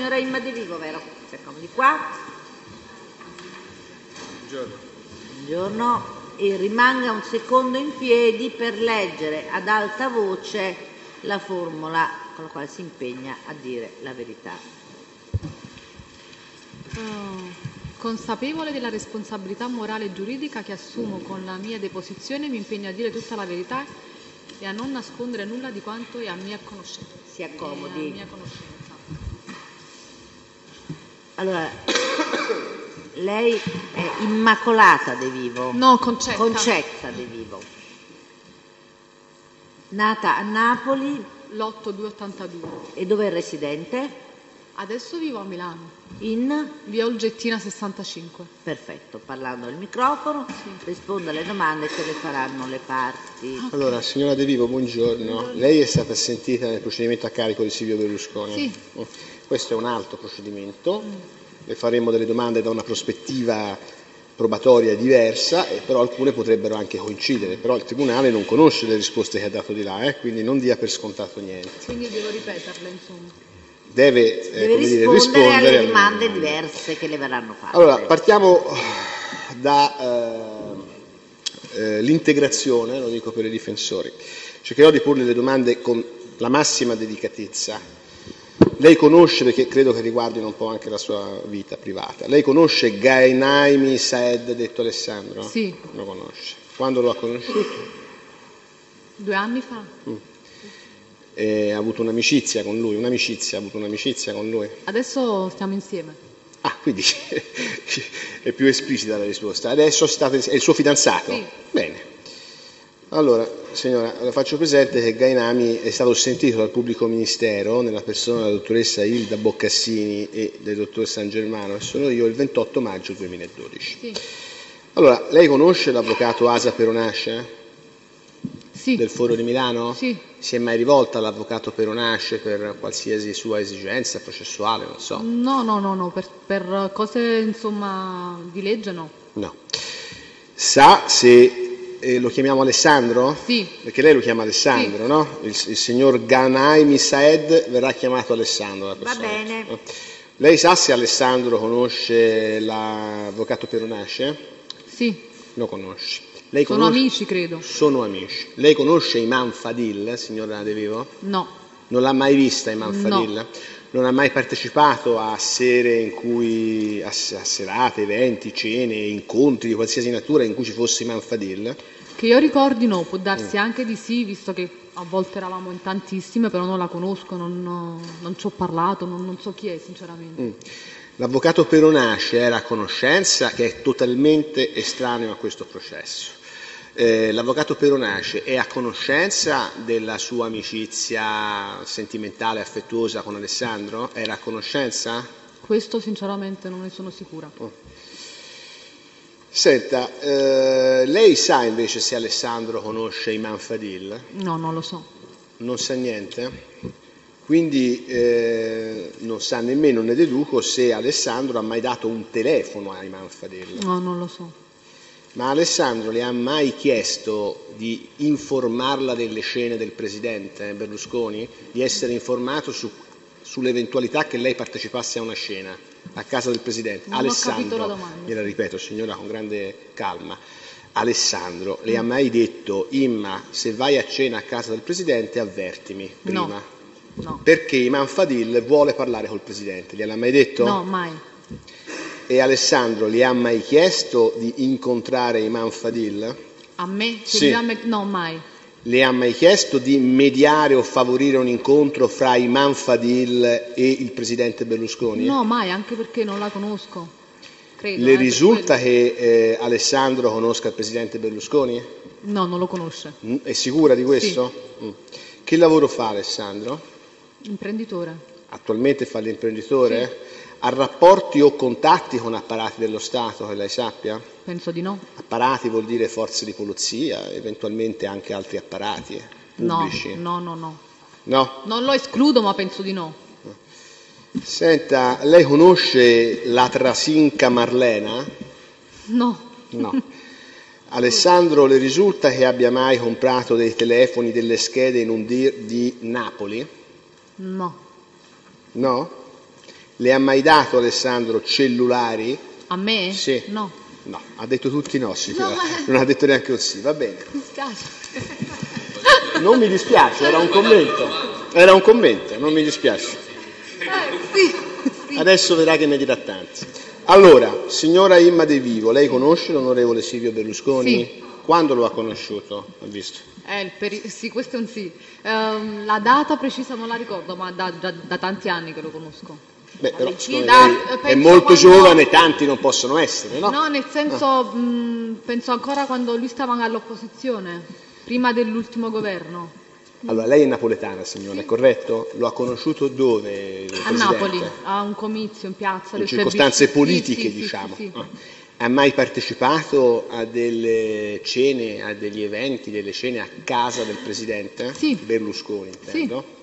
signora Imma De Vivo, vero? Si accomodi qua. Buongiorno. Buongiorno. E rimanga un secondo in piedi per leggere ad alta voce la formula con la quale si impegna a dire la verità. Consapevole della responsabilità morale e giuridica che assumo con la mia deposizione, mi impegno a dire tutta la verità e a non nascondere nulla di quanto è a mia conoscenza. Si accomodi. A mia conoscenza. Allora, lei è Immacolata De Vivo? No, Concetta. Concetta De Vivo. Nata a Napoli. L'8282. E dove è residente? Adesso vivo a Milano. In? Via Olgettina 65. Perfetto, parlando al microfono, Sì. risponda alle domande che le faranno le parti. Okay. Allora, signora De Vivo, buongiorno. Lei è stata sentita nel procedimento a carico di Silvio Berlusconi? Sì. Questo è un altro procedimento, le faremo delle domande da una prospettiva probatoria diversa, però alcune potrebbero anche coincidere, però il Tribunale non conosce le risposte che ha dato di là, quindi non dia per scontato niente. Quindi devo ripeterle, insomma. Deve rispondere alle domande diverse che le verranno fatte. Allora, partiamo da l'integrazione, lo dico per i difensori. Cercherò di porle le domande con la massima delicatezza. Lei conosce, perché credo che riguardino un po' anche la sua vita privata, lei conosce Gainaimi Saed, detto Alessandro? Sì. Lo conosce. Quando lo ha conosciuto? 2 anni fa. Ha avuto un'amicizia con lui, ha avuto un'amicizia con lui? Adesso stiamo insieme. Ah, quindi è più esplicita la risposta. Adesso è il suo fidanzato? Sì. Bene. Allora, signora, le faccio presente che Gainami è stato sentito dal pubblico ministero nella persona della dottoressa Ilda Boccassini e del dottor San Germano, e sono io, il 28 maggio 2012. Sì. Allora, lei conosce l'avvocato Asa Peronace? Sì. Del Foro di Milano? Sì. Si è mai rivolta all'avvocato Peronace per qualsiasi sua esigenza processuale, non so? No, per cose, insomma, di legge no. No. Sa se lo chiamiamo Alessandro? Sì. Perché lei lo chiama Alessandro, Sì. no? Il signor Ganaimi Saed verrà chiamato Alessandro. La persona. Va bene. Lei sa se Alessandro conosce l'avvocato Peronace? Sì. Lo conosce. Lei Sono conosce... amici, credo. Sono amici. Lei conosce Imam Fadil, signora De Vivo? No. Non l'ha mai vista Imam Fadil? No. Non ha mai partecipato a sere in cui, a serate, eventi, cene, incontri di qualsiasi natura in cui ci fosse Imam Fadil? Che io ricordi no, può darsi anche di sì, visto che a volte eravamo in tantissime, però non la conosco, non ci ho parlato, non so chi è sinceramente. L'avvocato Peronace era a conoscenza, che è totalmente estraneo a questo processo. L'avvocato Peronace è a conoscenza della sua amicizia sentimentale, affettuosa con Alessandro? Era a conoscenza? Questo sinceramente non ne sono sicura. Senta, lei sa invece se Alessandro conosce Imam Fadil? No, non lo so. Non sa niente? Quindi non sa nemmeno, ne deduco, se Alessandro ha mai dato un telefono a Imam Fadil. No, non lo so. Ma Alessandro le ha mai chiesto di informarla delle scene del presidente Berlusconi? Di essere informato sull'eventualità che lei partecipasse a una scena a casa del presidente? Non ho capito la domanda. gliela ripeto signora con grande calma, Alessandro le ha mai detto: Imma, se vai a cena a casa del presidente avvertimi prima? No. Perché Imam Fadil vuole parlare col presidente, gliel'ha mai detto? No, mai. E Alessandro le ha mai chiesto di incontrare Imam Fadil? A me? Sì. No, mai. Le ha mai chiesto di mediare o favorire un incontro fra Imam Fadil e il presidente Berlusconi? No, mai, anche perché non la conosco. Credo. Le risulta che Alessandro conosca il presidente Berlusconi? No, non lo conosce. È sicura di questo? Sì. Che lavoro fa Alessandro? Imprenditore. Attualmente fa l'imprenditore? Sì. Ha rapporti o contatti con apparati dello Stato, che lei sappia? Penso di no. Apparati vuol dire forze di polizia, eventualmente anche altri apparati pubblici? No. No? Non lo escludo, ma penso di no. Senta, lei conosce la Trasinca Marlena? No. No. Alessandro, le risulta che abbia mai comprato dei telefoni, delle schede in un DIR di Napoli? No. No? Le ha mai dato, Alessandro, cellulari? A me? Sì. No. No, ha detto tutti no, signora. No, ma- Non ha detto neanche un sì, va bene. Mi spiace. Non mi dispiace, era un commento. Era un commento, non mi dispiace. Sì. Adesso vedrà che ne dirà tanti. Allora, signora Imma De Vivo, lei conosce l'onorevole Silvio Berlusconi? Sì. Quando lo ha conosciuto? Ha visto? Sì, questo è un sì. La data precisa non la ricordo, ma da tanti anni che lo conosco. Beh, però Sì, siccome da- lei è penso molto quando- giovane, tanti non possono essere, no? No, nel senso, penso ancora quando lui stava all'opposizione, prima dell'ultimo governo. Allora, lei è napoletana, signora, è corretto? Lo ha conosciuto dove? Il A Presidente? Napoli, a un comizio in piazza In del circostanze servizio. politiche, Sì, sì, diciamo. sì, sì. Ah. Ha mai partecipato a delle cene, a degli eventi, delle cene a casa del Presidente? Sì. Berlusconi, intendo.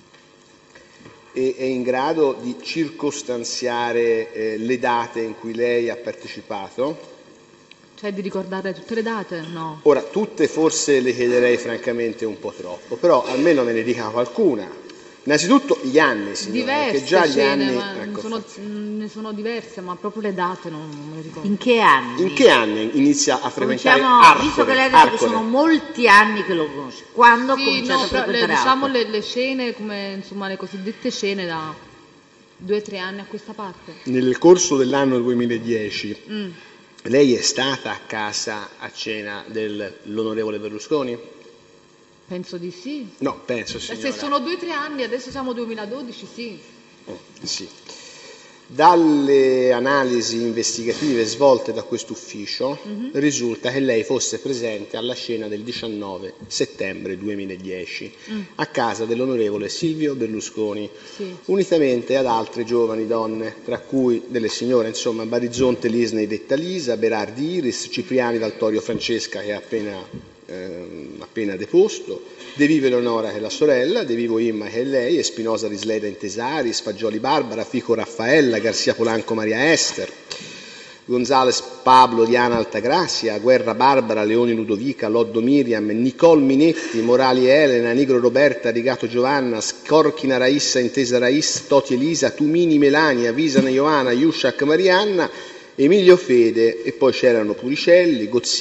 E è in grado di circostanziare le date in cui lei ha partecipato? Cioè di ricordare tutte le date? No. Ora, tutte forse le chiederei francamente un po' troppo, però almeno me ne dica qualcuna. Innanzitutto gli anni, signora, Diverse perché già gli scene, anni... ma ecco, ne sono diverse, ma proprio le date non me le ricordo. In che anni? in che anni inizia a frequentare Cominciamo, Arcore? visto che lei ha detto che Arcore? sono molti anni che lo conosce, quando ha Sì, cominciato no, a però frequentare diciamo Arcore? le scene, come insomma le cosiddette scene da 2 o 3 anni a questa parte. Nel corso dell'anno 2010 Mm. lei è stata a casa a cena dell'onorevole Berlusconi? Penso di sì. No, penso, signora. Se sono 2 o 3 anni, adesso siamo 2012, sì. Sì. Dalle analisi investigative svolte da quest'ufficio risulta che lei fosse presente alla cena del 19 settembre 2010 a casa dell'onorevole Silvio Berlusconi, Sì. unitamente ad altre giovani donne, tra cui delle signore, insomma, Barizonte Lisney detta Lisa, Berardi Iris, Cipriani Valtorio Francesca che è appena deposto, De Vivo Eleonora che è la sorella, De Vivo Imma che è lei, Espinosa Risleda Intesari, Sfagioli Barbara, Fico Raffaella, Garcia Polanco Maria Ester, Gonzales Pablo Diana Altagracia, Guerra Barbara, Leoni Ludovica, Loddo Miriam, Nicole Minetti, Morali Elena, Nigro Roberta, Rigato Giovanna, Scorchina Raissa, Intesa Rais, Toti Elisa, Tumini Melania, Visana Ioana, Iusciac Marianna, Emilio Fede, e poi c'erano Puricelli,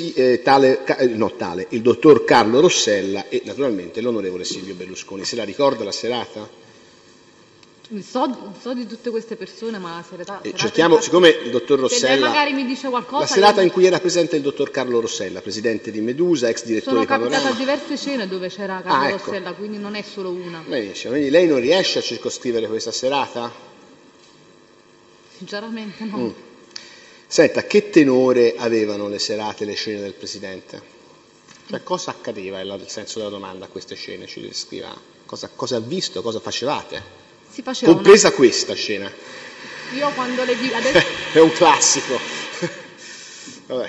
il dottor Carlo Rossella e naturalmente l'onorevole Silvio Berlusconi. Se la ricorda la serata? So di tutte queste persone, ma la serata Cerchiamo, siccome il dottor se lei Rossella... magari mi dice qualcosa... La serata io- in cui era presente il dottor Carlo Rossella, presidente di Medusa, ex direttore Sono di capitata a Panorama. diverse scene dove c'era Carlo ecco. Rossella, quindi non è solo una. Benissimo, quindi lei non riesce a circoscrivere questa serata? Sinceramente no. Senta, che tenore avevano le serate, le scene del Presidente? Cioè, cosa accadeva, è il senso della domanda a queste scene, ci descriva? Cosa ha visto, cosa facevate? Si faceva Compresa questa scena. Io quando le dico... Adesso... È un classico. Vabbè.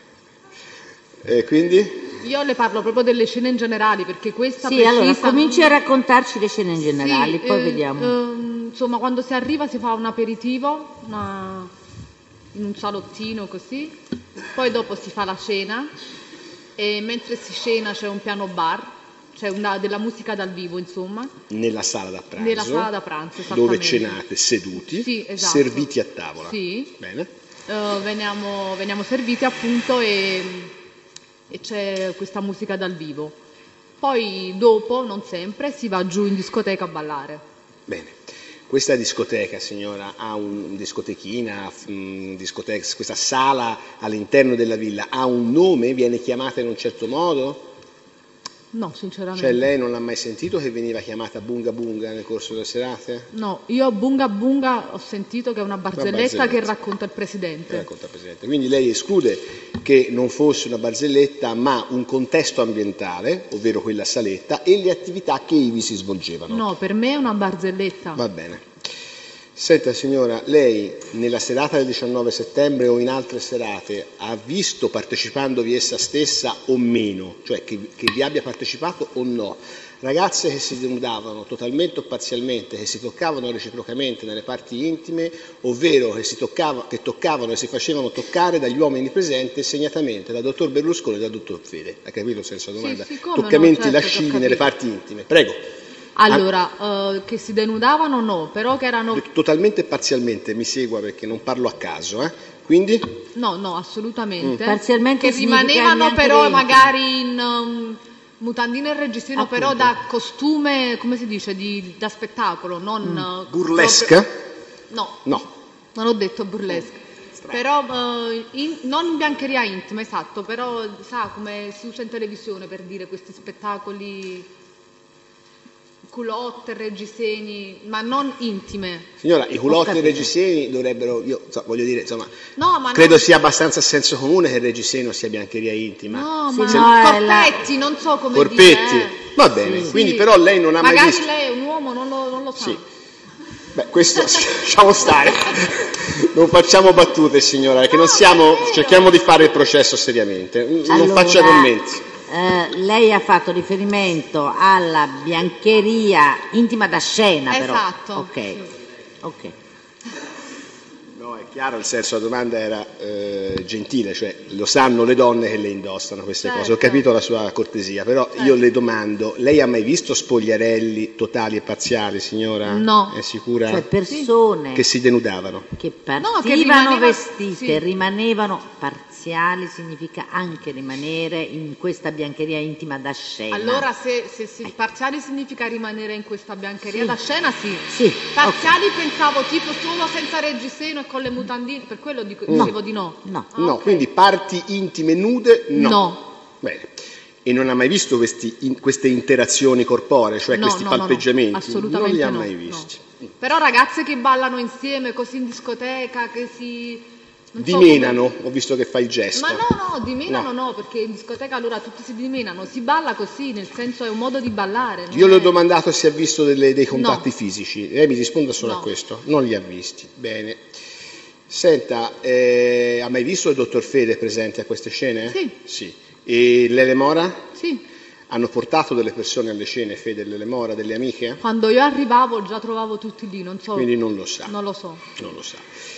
E quindi? Io le parlo proprio delle scene in generale, perché questa Sì, precisa... allora cominci a raccontarci le scene in generale, Sì, poi vediamo. Insomma, quando si arriva si fa un aperitivo in un salottino così, poi dopo si fa la cena e mentre si cena c'è un piano bar, c'è della musica dal vivo, insomma. Nella sala da pranzo. Nella sala da pranzo, esattamente. Dove cenate seduti, Sì, esatto. serviti a tavola. Sì. Bene. Veniamo serviti appunto e c'è questa musica dal vivo. Poi dopo, non sempre, si va giù in discoteca a ballare. Bene. Questa discoteca, signora, ha discotechina, questa sala all'interno della villa, ha un nome? Viene chiamata in un certo modo? No, sinceramente. Cioè lei non l'ha mai sentito che veniva chiamata Bunga Bunga nel corso delle serate? No, io Bunga Bunga ho sentito che è una barzelletta che racconta il Presidente. Racconta il Presidente. Quindi lei esclude che non fosse una barzelletta, ma un contesto ambientale, ovvero quella saletta, e le attività che ivi si svolgevano. No, per me è una barzelletta. Va bene. Senta signora, lei nella serata del 19 settembre o in altre serate ha visto, partecipandovi essa stessa o meno, cioè che vi abbia partecipato o no, ragazze che si denudavano totalmente o parzialmente, che si toccavano reciprocamente nelle parti intime, ovvero che toccavano e si facevano toccare dagli uomini presenti, segnatamente dal dottor Berlusconi e dal dottor Fede? Ha capito il senso della domanda? Sì, come no, Toccamenti certo, lascivi ho capito. nelle parti intime. Prego. Allora, che si denudavano no, però che erano... Totalmente e parzialmente, mi segua perché non parlo a caso, Quindi? No, assolutamente. Parzialmente che significa rimanevano neanche però dentro. magari in mutandine e reggiseno, Appunto. però da costume, come si dice, da spettacolo, non... Burlesque? No, No. non ho detto burlesque. Però non in biancheria intima, esatto, però sa come si usa in televisione per dire questi spettacoli culotte, reggiseni, ma non intime. Signora, i culotti e i capito. reggiseni dovrebbero, voglio dire, insomma, No, ma credo non- sia abbastanza senso comune che il reggiseno sia biancheria intima. No, Sì, ma no, è la- corpetti, non so come Corpetti, dire. va bene, Sì. quindi però lei non ha mai Magari visto... lei è un uomo, non lo sa. Sì. Beh, questo lasciamo stare. Non facciamo battute, signora, perché non siamo, cerchiamo di fare il processo seriamente. Non Allora, faccia commenti. lei ha fatto riferimento alla biancheria intima da scena, però. Esatto, Ok, sì. ok. No, è chiaro, il senso della domanda era gentile, cioè lo sanno le donne che le indossano queste Certo. cose. Ho capito la sua cortesia, però io le domando, lei ha mai visto spogliarelli totali e parziali, signora? No. È sicura? Cioè persone Che si denudavano? che No, che partivano rimaneva- vestite, sì. rimanevano parziali, significa anche rimanere in questa biancheria intima da scena. Allora, se parziali significa rimanere in questa biancheria da scena, sì. Sì, Parziali pensavo tipo solo senza reggiseno e con le mutandine, per quello dicevo di no. no. Ah, No, ok. quindi parti intime nude? No. No. Bene. E non ha mai visto queste interazioni corporee, cioè No, questi no, no, palpeggiamenti? assolutamente non li ha no, mai no. visti. Però ragazze che ballano insieme così in discoteca, che si... non so Dimenano, ho visto che fa il gesto. come- Ma no, dimenano no, perché in discoteca allora tutti si dimenano, si balla così, nel senso è un modo di ballare. non Io le ho è- domandato se ha visto dei contatti No. fisici, lei mi risponda solo No. a questo, non li ha visti. Bene. Senta, ha mai visto il dottor Fede presente a queste scene? Sì. Sì. E Lele Mora? Sì, Hanno portato delle persone alle scene, Fede e Lele Mora, delle amiche? quando io arrivavo già trovavo tutti lì, non so. Quindi non lo sa. Non lo so. Non lo sa.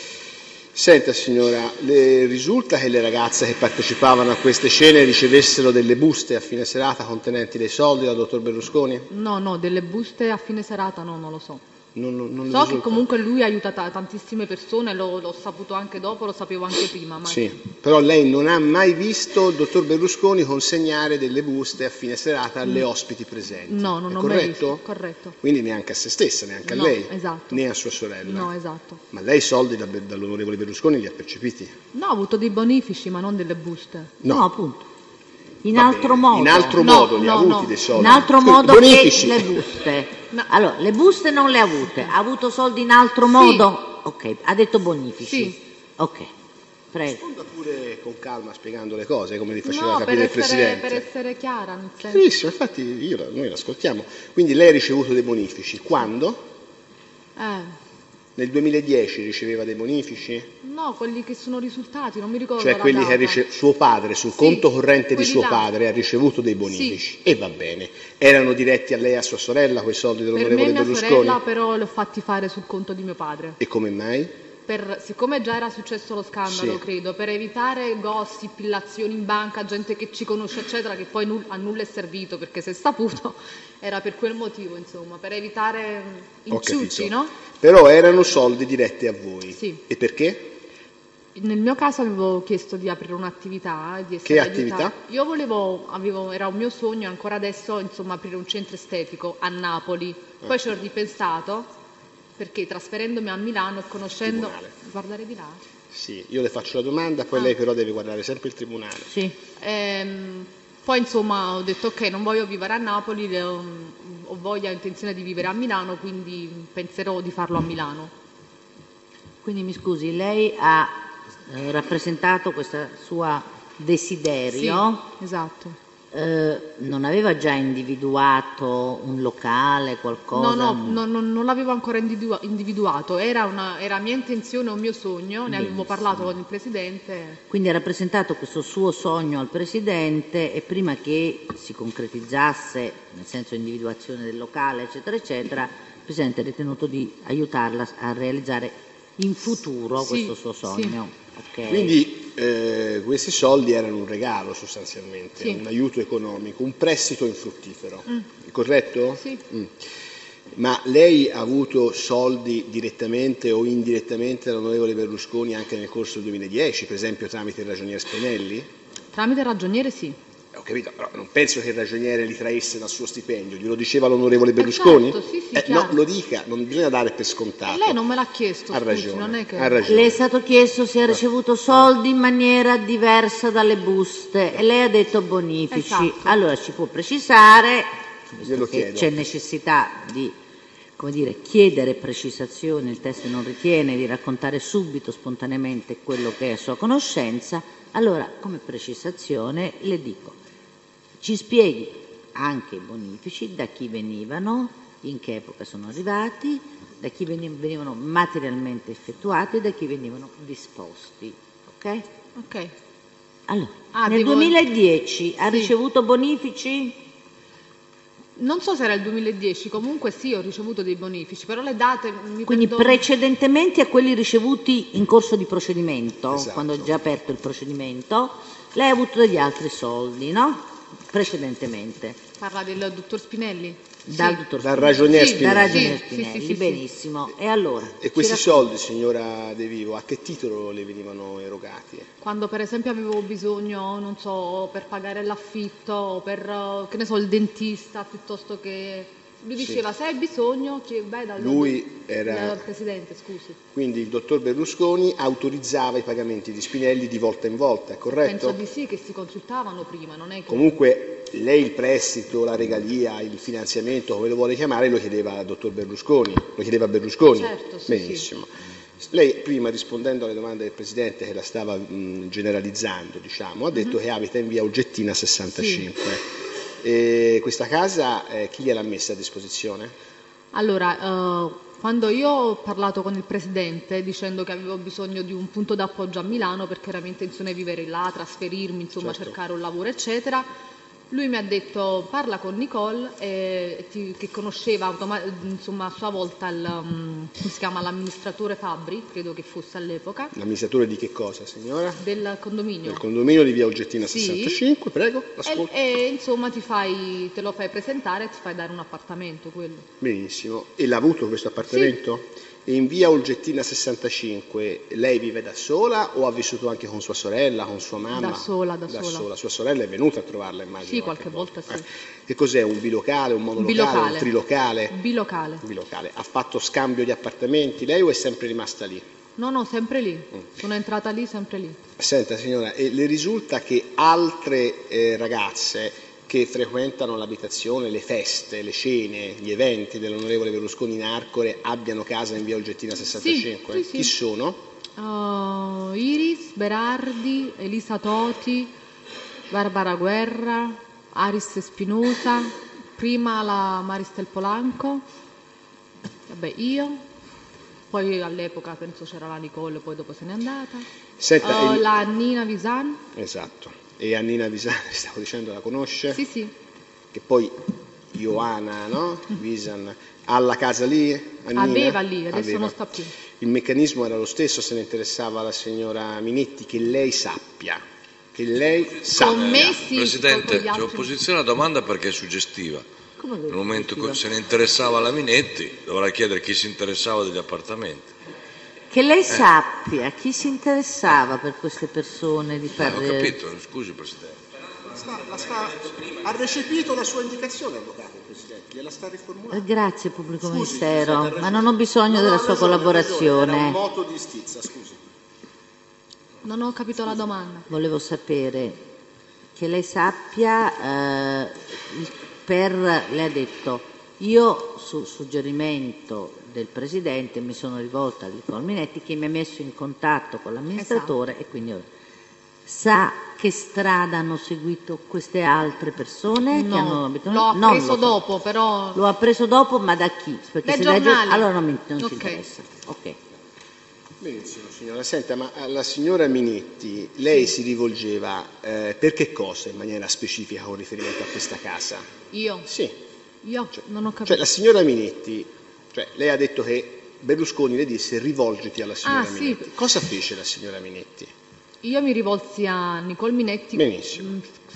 Senta signora, le risulta che le ragazze che partecipavano a queste scene ricevessero delle buste a fine serata contenenti dei soldi dal dottor Berlusconi? No, delle buste a fine serata no, non lo so. Non le So che risulta? comunque lui aiuta tantissime persone, l'ho saputo anche dopo, lo sapevo anche prima. Ma... Sì, però lei non ha mai visto il dottor Berlusconi consegnare delle buste a fine serata alle ospiti presenti? No, non È ho corretto? mai visto. Corretto. Quindi neanche a se stessa, neanche a No, lei, esatto. né a sua sorella. No, esatto. Ma lei i soldi dall'onorevole Berlusconi li ha percepiti? No, ho avuto dei bonifici, ma non delle buste. No, appunto. In Va altro bene. modo. In altro No, modo li ha no, avuti no. dei soldi? In altro modo Bonifici. che le buste. No. Allora, le buste non le ha avute. Ha avuto soldi in altro modo? Ok, ha detto bonifici. Sì. Ok, prego. Risponda pure con calma spiegando le cose, come li faceva No, per capire il Presidente. per essere chiara, nel senso... Benissimo, infatti noi l'ascoltiamo. Quindi lei ha ricevuto dei bonifici. Quando? Nel 2010 riceveva dei bonifici? No, quelli che sono risultati, non mi ricordo Cioè la quelli che data. suo padre, sul Sì, conto corrente di quelli suo là. padre, ha ricevuto dei bonifici. E va bene. Erano diretti a lei e a sua sorella quei soldi Per me dell'onorevole e mia Berlusconi? sorella però li ho fatti fare sul conto di mio padre. E come mai? Siccome già era successo lo scandalo, Sì. credo, per evitare gossip, illazioni in banca, gente che ci conosce, eccetera, che poi a nulla è servito perché si è saputo, era per quel motivo, insomma, per evitare Ho inciucci, capito. no? Però erano soldi diretti a voi. Sì. E perché? Nel mio caso avevo chiesto di aprire un'attività e di essere Che aiutata. attività? Io era un mio sogno, ancora adesso, insomma, aprire un centro estetico a Napoli. Poi ci ho ripensato, perché trasferendomi a Milano e conoscendo... Tribunale. Guardare di là? Sì, io le faccio la domanda, poi lei però deve guardare sempre il tribunale. Sì. Poi insomma ho detto ok, non voglio vivere a Napoli, ho voglia e intenzione di vivere a Milano, quindi penserò di farlo a Milano. Quindi mi scusi, lei ha rappresentato questo suo desiderio. Sì, esatto. Non aveva già individuato un locale, qualcosa? Non l'avevo ancora individuato, era mia intenzione, un mio sogno, ne avevo parlato con il Presidente. Quindi ha rappresentato questo suo sogno al Presidente e prima che si concretizzasse, nel senso individuazione del locale, eccetera, eccetera, il Presidente ha ritenuto di aiutarla a realizzare in futuro Sì, questo suo sogno. Ok. Quindi questi soldi erano un regalo sostanzialmente, Sì. un aiuto economico, un prestito infruttifero, corretto? Sì. Ma lei ha avuto soldi direttamente o indirettamente dall'onorevole Berlusconi anche nel corso del 2010, per esempio tramite il ragioniere Spinelli? Tramite il ragioniere sì. Ho capito, però non penso che il ragioniere li traesse dal suo stipendio, glielo diceva l'onorevole Berlusconi? Certo, sì, sì, No, chiaro. lo dica, non bisogna dare per scontato. Lei non me l'ha chiesto, Ha scusi, ragione, non è che... ha ragione. Le è stato chiesto se ha ricevuto soldi in maniera diversa dalle buste e lei ha detto bonifici. Esatto. Allora ci può precisare, visto Glielo che chiedo. c'è necessità di, come dire, chiedere precisazioni, il testo non ritiene di raccontare subito, spontaneamente, quello che è a sua conoscenza, allora come precisazione le dico, ci spieghi anche i bonifici, da chi venivano, in che epoca sono arrivati, da chi venivano materialmente effettuati e da chi venivano disposti. Ok? Ok. Allora, Ah, nel devo- 2010 ha Sì. ricevuto bonifici? Non so se era il 2010, comunque sì, ho ricevuto dei bonifici, però le date mi Quindi perdono. precedentemente a quelli ricevuti in corso di procedimento, Esatto. quando è già aperto il procedimento, lei ha avuto degli altri soldi, no? Precedentemente, Parla del dottor Spinelli? dal Sì. dottor Dal Spinelli. ragionier Sì, Spinelli. Dal ragionier Sì, Spinelli, sì, sì, sì. benissimo. E allora? E questi ci racconti? soldi, signora De Vivo, a che titolo le venivano erogati? Quando per esempio avevo bisogno, non so, per pagare l'affitto, o per, che ne so, il dentista, piuttosto che... Lui Sì. diceva, se hai bisogno, vai dal Lui era- il presidente, scusi. Quindi il dottor Berlusconi autorizzava i pagamenti di Spinelli di volta in volta, è corretto? Penso di sì, che si consultavano prima, non è che... Comunque lei il prestito, la regalia, il finanziamento, come lo vuole chiamare, lo chiedeva al dottor Berlusconi, lo chiedeva a Berlusconi. Certo, sì, Benissimo. Lei prima, rispondendo alle domande del Presidente che la stava generalizzando, diciamo, ha detto che abita in via Oggettina 65. E questa casa chi gliel'ha messa a disposizione? Allora, quando io ho parlato con il presidente dicendo che avevo bisogno di un punto d'appoggio a Milano perché era mia intenzione vivere là, trasferirmi, insomma, Certo. cercare un lavoro, eccetera, lui mi ha detto parla con Nicole, che conosceva insomma, a sua volta come si chiama, l'amministratore Fabbri, credo che fosse all'epoca, L'amministratore di che cosa, signora? del condominio. Del condominio di via Oggettina Sì. 65, prego, l'ascolto. E insomma te lo fai presentare e ti fai dare un appartamento, quello. Benissimo. E l'ha avuto questo appartamento? E in via Olgettina 65 lei vive da sola o ha vissuto anche con sua sorella, con sua mamma? Da sola. Sua sorella è venuta a trovarla, immagino. Sì, qualche volta sì. Che cos'è? Un bilocale, un monolocale, Bilocale. un trilocale? Bilocale. Bilocale. Ha fatto scambio di appartamenti lei o è sempre rimasta lì? No, sempre lì. Sono entrata lì, sempre lì. Senta signora, e le risulta che altre ragazze che frequentano l'abitazione, le feste, le cene, gli eventi dell'onorevole Berlusconi in Arcore abbiano casa in via Oggettina 65? Sì, sì. Chi sono? Iris, Berardi, Elisa Toti, Barbara Guerra, Aris Spinosa, prima la Maristel Polanco, vabbè io, poi all'epoca penso c'era la Nicole, poi dopo se n'è andata, Senta, la Nina Visan, esatto. E Annina Visani, stavo dicendo, la conosce? sì, Che poi Ioana, no? Visan, ha la casa lì? Annina? aveva lì, adesso Aveva. non sta più. Il meccanismo era lo stesso, se ne interessava la signora Minetti, che lei sappia. Che lei sappia. Con me sì, Presidente, con gli altri- c'è opposizione alla domanda perché è suggestiva. Come Nel momento suggestiva? che se ne interessava la Minetti, dovrà chiedere chi si interessava degli appartamenti. Che lei sappia chi si interessava per queste persone di Ho fare... capito, scusi Presidente. Ha recepito la sua indicazione, avvocato, Presidente, gliela sta riformulando. Grazie pubblico Scusi, ministero, Presidente, ha ma ragione. non ho bisogno No, della ha sua ragione, collaborazione. Era un moto di stizza, scusi. Non ho capito la domanda. Volevo sapere che lei sappia, lei ha detto, io su suggerimento del Presidente mi sono rivolta al Nicole Minetti che mi ha messo in contatto con l'amministratore e quindi sa che strada hanno seguito queste altre persone che hanno No, abitato? l'ho Non appreso lo so. dopo, però... Lo ha preso dopo, ma da chi? Perché Dai se dai giornali. allora non ci Ok. interessa. Ok. Benissimo signora, senta, ma alla signora Minetti lei si rivolgeva per che cosa in maniera specifica con riferimento a questa casa? Io Sì, non ho capito. cioè la signora Minetti, cioè lei ha detto che Berlusconi le disse rivolgiti alla signora sì. Minetti. Cosa fece la signora Minetti? Io mi rivolsi a Nicole Minetti Benissimo.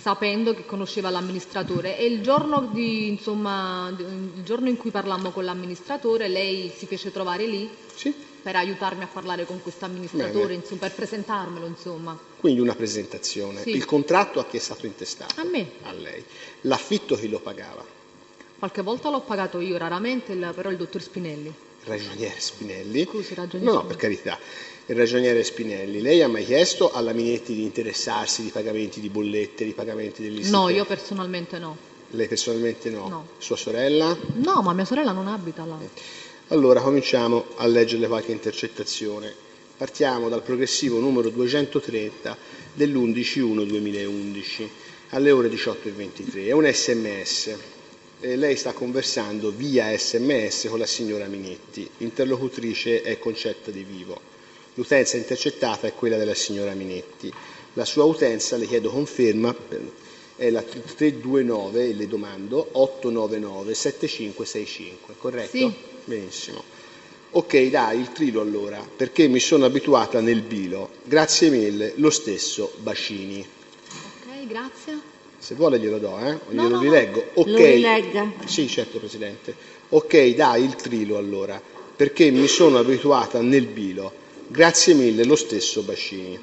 sapendo che conosceva l'amministratore, e il giorno il giorno in cui parlammo con l'amministratore, lei si fece trovare lì Sì? per aiutarmi a parlare con questo amministratore, Bene. insomma, per presentarmelo, insomma. Quindi una presentazione. Sì. Il contratto a chi è stato intestato? A me. A lei. L'affitto chi lo pagava? Qualche volta l'ho pagato io, raramente, però il dottor Spinelli. Il ragioniere Spinelli. Scusi, ragioniere No, Spinelli. per carità. Il ragioniere Spinelli. Lei ha mai chiesto alla Minetti di interessarsi di pagamenti di bollette, di pagamenti dell'istituto? No, io personalmente no. Lei personalmente no? No. Sua sorella? No, ma mia sorella non abita là. Allora cominciamo a leggere qualche intercettazione. Partiamo dal progressivo numero 230 dell'11/1/2011 alle ore 18:23. È un SMS. Lei sta conversando via SMS con la signora Minetti. L'interlocutrice è Concetta De Vivo. L'utenza intercettata è quella della signora Minetti. La sua utenza, le chiedo conferma, è la 329, le domando, 899 7565, corretto? Sì. Benissimo. Ok, dai, il trilo allora, perché mi sono abituata nel bilo. Grazie mille, lo stesso, bacini. Ok, grazie. Se vuole glielo do, o No, glielo no, rileggo. Ok. Lo rilegga. Sì, certo, Presidente. Ok, dai, il trilo allora, perché mi sono abituata nel bilo. Grazie mille, lo stesso, bacini.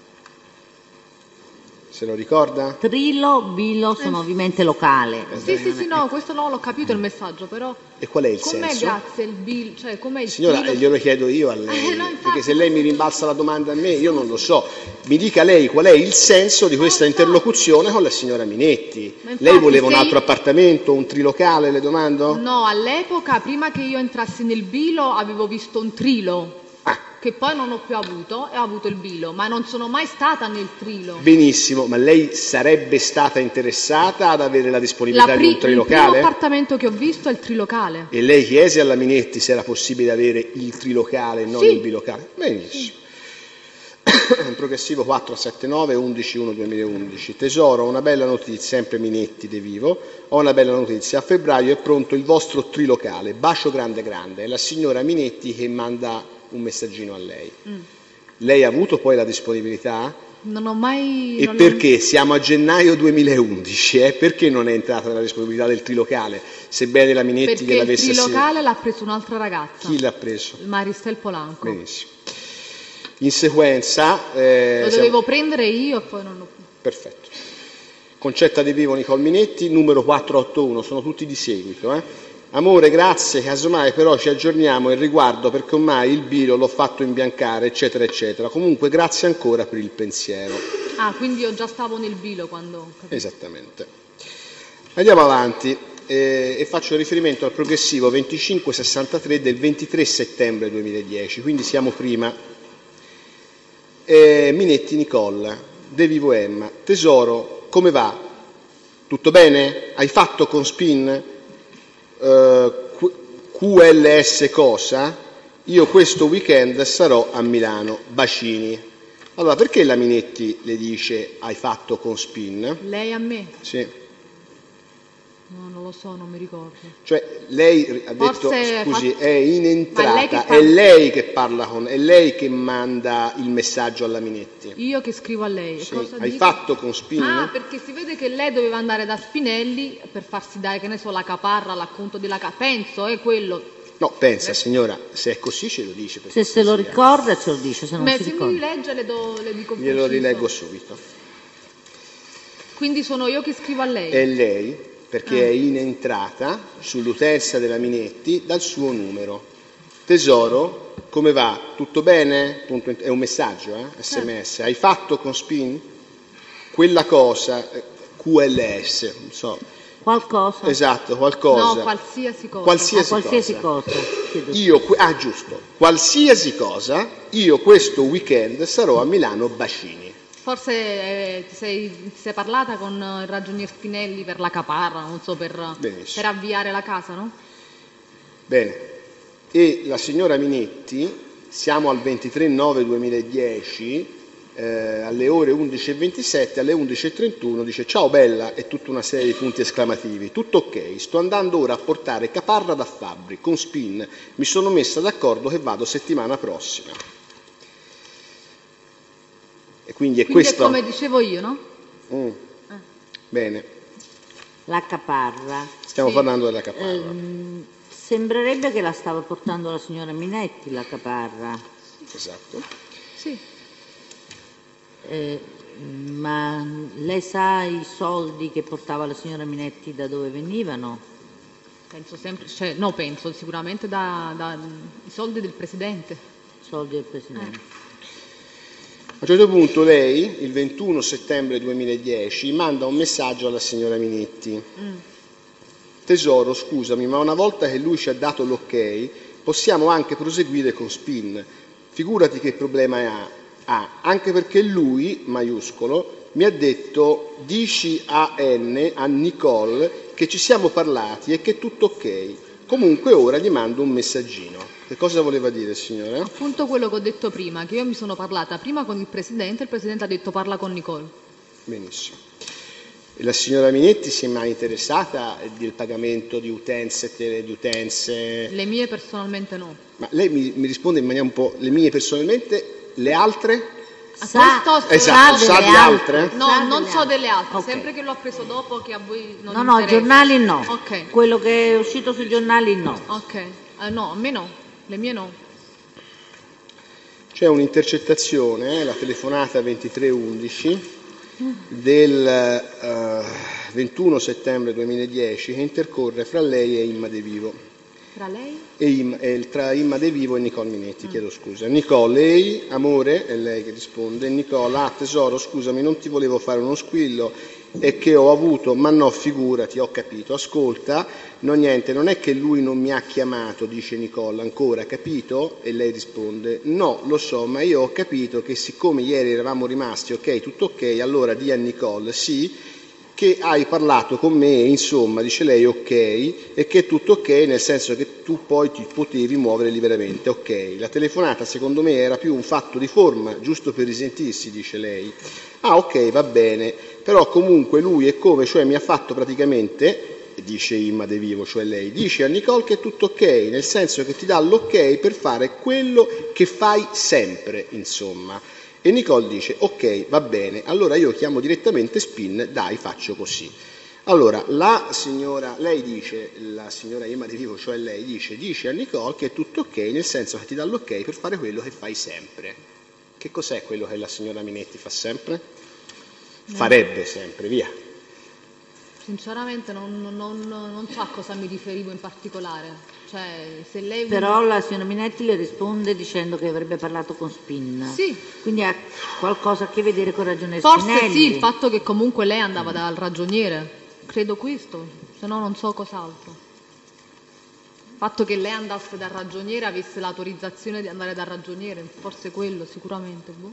Se lo ricorda? Trilo, bilo sono ovviamente locale. Sì, no, questo no, l'ho capito il messaggio, però E qual è il com'è senso? grazie il bill, cioè com'è il Signora, filo? glielo chiedo io a lei, No, infatti. perché se lei mi rimbalza la domanda a me, io non lo so. Mi dica lei qual è il senso di questa interlocuzione con la signora Minetti. Ma infatti, Lei voleva un se altro io- appartamento, un trilocale, le domando? No, all'epoca, prima che io entrassi nel bilo, avevo visto un trilo, Ah, che poi non ho più avuto, e ho avuto il bilo, ma non sono mai stata nel trilo. benissimo, ma lei sarebbe stata interessata ad avere la disponibilità di un Il primo trilocale? appartamento che ho visto è il trilocale. E lei chiese alla Minetti se era possibile avere il trilocale e non Sì. il bilocale? Benissimo. Progressivo 479 11/1/2011. Tesoro, ho una bella notizia, sempre Minetti De Vivo, ho una bella notizia, a febbraio è pronto il vostro trilocale, bacio grande grande, è la signora Minetti che manda un messaggino a lei. Lei ha avuto poi la disponibilità? Non ho mai... E non- perché? Siamo a gennaio 2011, perché non è entrata nella disponibilità del trilocale, sebbene la Minetti Perché il gliel'avesse trilocale l'ha preso un'altra ragazza, Chi l'ha preso? il Maristel Polanco. Benissimo. In sequenza, Lo dovevo prendere io e poi non l'ho... perfetto. Concetta De Vivo, Nicole Minetti, numero 481, sono tutti di seguito. Amore, grazie, casomai però ci aggiorniamo in riguardo perché ormai il bilo l'ho fatto imbiancare, eccetera, eccetera. Comunque grazie ancora per il pensiero. Ah, quindi io già stavo nel bilo quando... ho capito. Esattamente. Andiamo avanti e faccio riferimento al progressivo 2563 del 23 settembre 2010, quindi siamo prima. Minetti Nicole, De Vivo Emma, tesoro, come va? Tutto bene? Hai fatto con Spin? QLS cosa? Io questo weekend sarò a Milano, bacini. Allora, perché la Minetti le dice hai fatto con Spin? Lei a me? Sì. No, non lo so, non mi ricordo. Cioè lei ha detto, Forse scusi, fa- è in Ma lei che entrata, fa- è lei che parla con, è lei che manda il messaggio alla Minetti. Io che scrivo a lei. E Sì. cosa Hai dico? fatto con Spin? Ah, perché si vede che lei doveva andare da Spinelli per farsi dare, che ne so, la caparra, l'acconto della penso, è quello. No, pensa signora, se è così ce lo dice. per Se se lo cortesia. ricorda ce lo dice, se non Ma si se mi ricorda. rilegge le dico Glielo preciso. rileggo subito. Quindi sono io che scrivo a lei. È lei, perché è in entrata sull'utenza della Minetti dal suo numero. Tesoro, come va? Tutto bene? È un messaggio, SMS. Hai fatto con Spin? Quella cosa, QLS, non so. Qualcosa? Esatto, qualcosa. No, qualsiasi cosa. Qualsiasi cosa. Chiedo. Giusto. Qualsiasi cosa, io questo weekend sarò a Milano, bacini. Forse ti sei parlata con il ragionier Spinelli per la caparra, non so, per Benissimo. avviare la casa, no? Bene. E la signora Minetti, siamo al 23/9/2010, alle ore 11:27, alle 11:31 dice ciao bella e tutta una serie di punti esclamativi. Tutto ok, sto andando ora a portare caparra da Fabbri con Spin, mi sono messa d'accordo che vado settimana prossima. E quindi è Quindi questo. è come dicevo io, no? Bene, La caparra. stiamo Sì. parlando della caparra. Sembrerebbe che la stava portando la signora Minetti, la caparra. Esatto. Sì. Ma lei sa i soldi che portava la signora Minetti da dove venivano? Penso sempre, penso sicuramente i soldi del Presidente. Soldi del Presidente. A un certo punto lei, il 21 settembre 2010, manda un messaggio alla signora Minetti. Tesoro, scusami, ma una volta che lui ci ha dato l'ok, possiamo anche proseguire con SPIN. Figurati che problema ha, anche perché lui, maiuscolo, mi ha detto dici a Nicole, che ci siamo parlati e che è tutto ok. Comunque ora gli mando un messaggino. Che cosa voleva dire, signora? Appunto quello che ho detto prima, che io mi sono parlata prima con il Presidente ha detto parla con Nicole. Benissimo. E la signora Minetti si è mai interessata del pagamento di utenze? Le mie personalmente no. Ma lei mi risponde in maniera un po'... Le mie personalmente, le altre? Questo Esatto, sa di altre? No, non so delle altre, Ok. sempre che l'ho preso dopo che a voi non No, interessa. giornali no. Ok. Quello che è uscito sui giornali no. Ok. No, a me no, le mie no. C'è un'intercettazione, la telefonata 2311 del 21 settembre 2010 che intercorre fra lei e Imma De Vivo. Tra lei? Tra Imma De Vivo e Nicole Minetti, chiedo scusa. Nicole, lei, amore, è lei che risponde. Nicole, tesoro, scusami, non ti volevo fare uno squillo, è che ho avuto, ma no, figurati, ho capito, ascolta, no niente, non è che lui non mi ha chiamato, dice Nicole, ancora, capito? E lei risponde, no, lo so, ma io ho capito che siccome ieri eravamo rimasti ok, tutto ok, allora di a Nicole, sì, che hai parlato con me, insomma, dice lei, ok, e che è tutto ok, nel senso che tu poi ti potevi muovere liberamente, ok. La telefonata secondo me era più un fatto di forma, giusto per risentirsi, dice lei. Ah, ok, va bene, però comunque lui è come, cioè mi ha fatto praticamente, dice Imma De Vivo, cioè lei, dice a Nicole che è tutto ok, nel senso che ti dà l'ok per fare quello che fai sempre, insomma. E Nicole dice, ok, va bene, allora io chiamo direttamente SPIN, dai, faccio così. Allora, la signora Imma De Vivo, cioè lei, dice a Nicole che è tutto ok, nel senso che ti dà l'ok per fare quello che fai sempre. Che cos'è quello che la signora Minetti fa sempre? Farebbe sempre, via. Sinceramente non so a cosa mi riferivo in particolare. Cioè, se lei... Però la signora Minetti le risponde dicendo che avrebbe parlato con Spin. Sì. Quindi ha qualcosa a che vedere con Ragionier Forse Spinelli. sì, il fatto che comunque lei andava dal ragioniere. Credo questo, se no non so cos'altro. Il fatto che lei andasse dal ragioniere, avesse l'autorizzazione di andare dal ragioniere, forse quello sicuramente. Boh.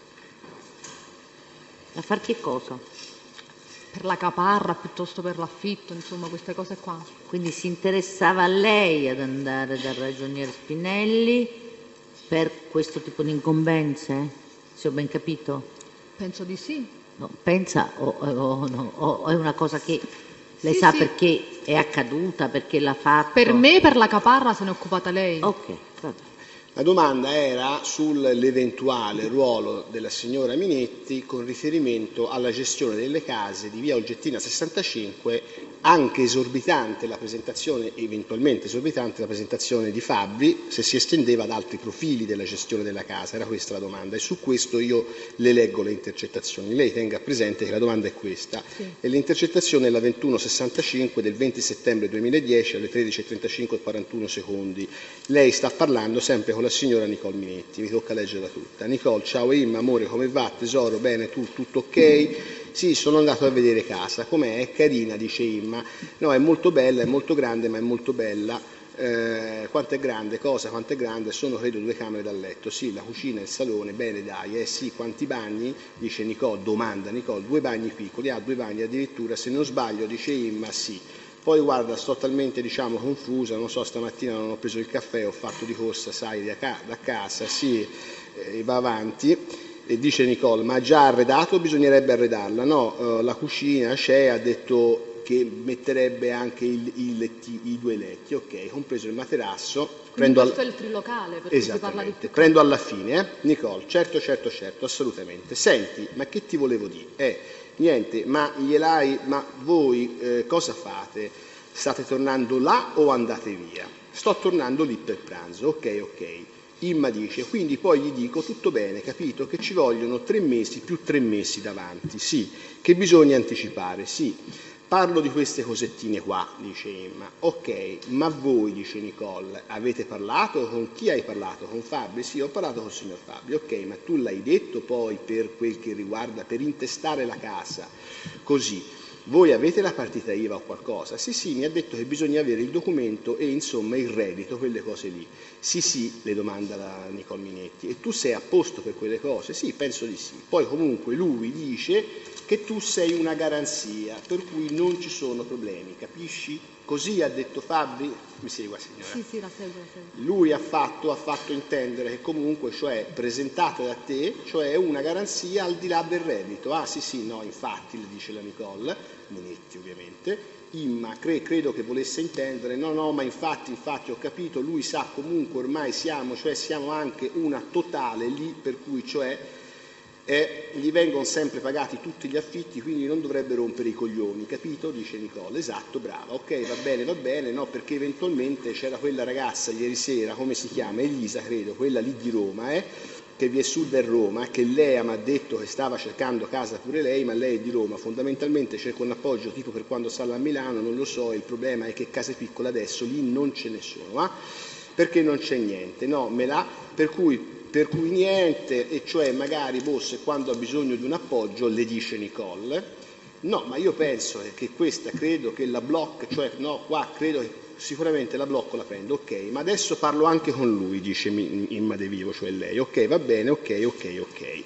A far che cosa? Per la caparra piuttosto per l'affitto, insomma, queste cose qua. Quindi si interessava a lei ad andare dal Ragionier Spinelli per questo tipo di incombenze? Se ho ben capito? Penso di sì. No, pensa o è una cosa che lei Sì, sa sì. perché è accaduta, perché l'ha fatto? Per me, per la caparra, se n'è occupata lei. Ok, vabbè. La domanda era sull'eventuale ruolo della signora Minetti con riferimento alla gestione delle case di via Olgettina 65, anche esorbitante la presentazione, eventualmente esorbitante la presentazione di Fabbri, se si estendeva ad altri profili della gestione della casa, era questa la domanda e su questo io le leggo le intercettazioni. Lei tenga presente che la domanda è questa, Sì. e l'intercettazione è la 2165 del 20 settembre 2010 alle 13.35 e 41 secondi. Lei sta parlando sempre con la signora Nicole Minetti, mi tocca leggerla tutta. Nicole, ciao Imma, amore, come va? Tesoro, bene, tu, tutto ok? Sì, sono andato a vedere casa, com'è? È carina, dice Imma. No, è molto bella, è molto grande, ma è molto bella. Quanto è grande? Cosa? Quanto è grande? Sono credo 2 camere da letto. Sì, la cucina e il salone, bene dai. Sì, quanti bagni? Dice Nicole, domanda Nicole, 2 bagni piccoli, 2 bagni addirittura, se non sbaglio, dice Imma, sì. Poi guarda, sto talmente confusa, non so, stamattina non ho preso il caffè, ho fatto di corsa, sai, da casa, sì, va avanti. E dice Nicole, ma già arredato? Bisognerebbe arredarla. No, la cucina c'è, ha detto che metterebbe anche i 2 letti, ok, compreso il materasso. Prendo questo è il trilocale, perché si parla di più. Prendo alla fine, Nicole, certo, assolutamente. Senti, ma che ti volevo dire? Niente, ma voi cosa fate? State tornando là o andate via? Sto tornando lì per pranzo, ok. Imma dice, quindi poi gli dico, tutto bene, capito, che ci vogliono 3 mesi più 3 mesi davanti, sì, che bisogna anticipare, sì. Parlo di queste cosettine qua, dice Imma. Ok, ma voi, dice Nicole, avete parlato? Con chi hai parlato? Con Fabri? Sì, ho parlato con il signor Fabri. Ok, ma tu l'hai detto poi per quel che riguarda, per intestare la casa, così. Voi avete la partita IVA o qualcosa? Sì, mi ha detto che bisogna avere il documento e insomma il reddito, quelle cose lì. Sì, le domanda la Nicole Minetti. E tu sei a posto per quelle cose? Sì, penso di sì. Poi comunque lui dice che tu sei una garanzia, per cui non ci sono problemi, capisci? Così ha detto Fabri? Mi segua, signora? Sì, la seguo. Lui ha fatto intendere che comunque, cioè, presentata da te, cioè una garanzia al di là del reddito. Ah, sì, no, infatti, le dice la Nicole, Minetti ovviamente. Imma credo che volesse intendere, no, ma infatti ho capito, lui sa comunque ormai siamo anche una totale lì, per cui cioè gli vengono sempre pagati tutti gli affitti, quindi non dovrebbe rompere i coglioni, capito? Dice Nicole. Esatto, brava, ok, va bene, no, perché eventualmente c'era quella ragazza ieri sera, come si chiama? Elisa, credo, quella lì di Roma, che vi è su da Roma, che lei mi ha detto che stava cercando casa pure lei, ma lei è di Roma, fondamentalmente cerca un appoggio tipo per quando sta a Milano, non lo so, il problema è che case piccole adesso lì non ce ne sono, perché non c'è niente, no, per cui niente, e cioè magari se quando ha bisogno di un appoggio le dice Nicole, no, ma io penso che questa, credo che la blocca, cioè no, qua credo che sicuramente la blocco la prendo, ok, ma adesso parlo anche con lui, dice Imma De Vivo, cioè lei, ok, va bene, ok.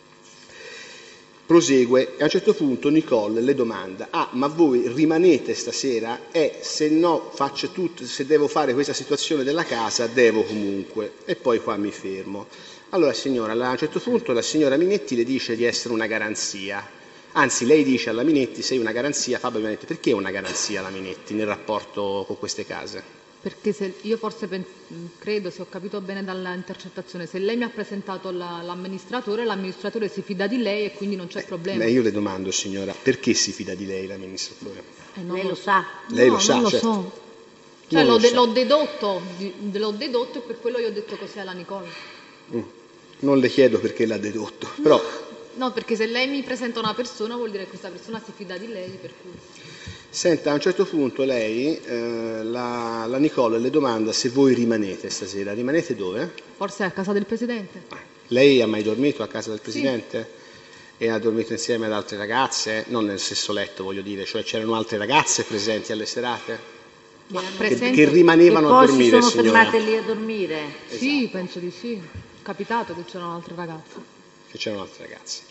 Prosegue e a un certo punto Nicole le domanda, ma voi rimanete stasera? Se no faccio tutto, se devo fare questa situazione della casa devo comunque, e poi qua mi fermo. Allora signora, a un certo punto la signora Minetti le dice di essere una garanzia, anzi lei dice alla Minetti sei una garanzia. Fabio Minetti, perché è una garanzia la Minetti nel rapporto con queste case? Perché io forse credo, se ho capito bene dalla intercettazione, se lei mi ha presentato l'amministratore si fida di lei e quindi non c'è problema. Io le domando, signora, perché si fida di lei l'amministratore? Lei lo sa? Lei lo sa, non lo certo. so. Cioè l'ho dedotto e per quello io ho detto così alla Nicole. Non le chiedo perché l'ha dedotto, però... No, perché se lei mi presenta una persona vuol dire che questa persona si fida di lei, per cui... Senta, a un certo punto lei, la Nicole le domanda se voi rimanete stasera. Rimanete dove? Forse a casa del Presidente. Lei ha mai dormito a casa del Presidente? Sì. E ha dormito insieme ad altre ragazze? Non nel stesso letto, voglio dire, cioè c'erano altre ragazze presenti alle serate? Che rimanevano a dormire, signora? Poi si sono signora. fermate lì a dormire? Esatto. Sì, penso di sì. È capitato che c'erano altre ragazze.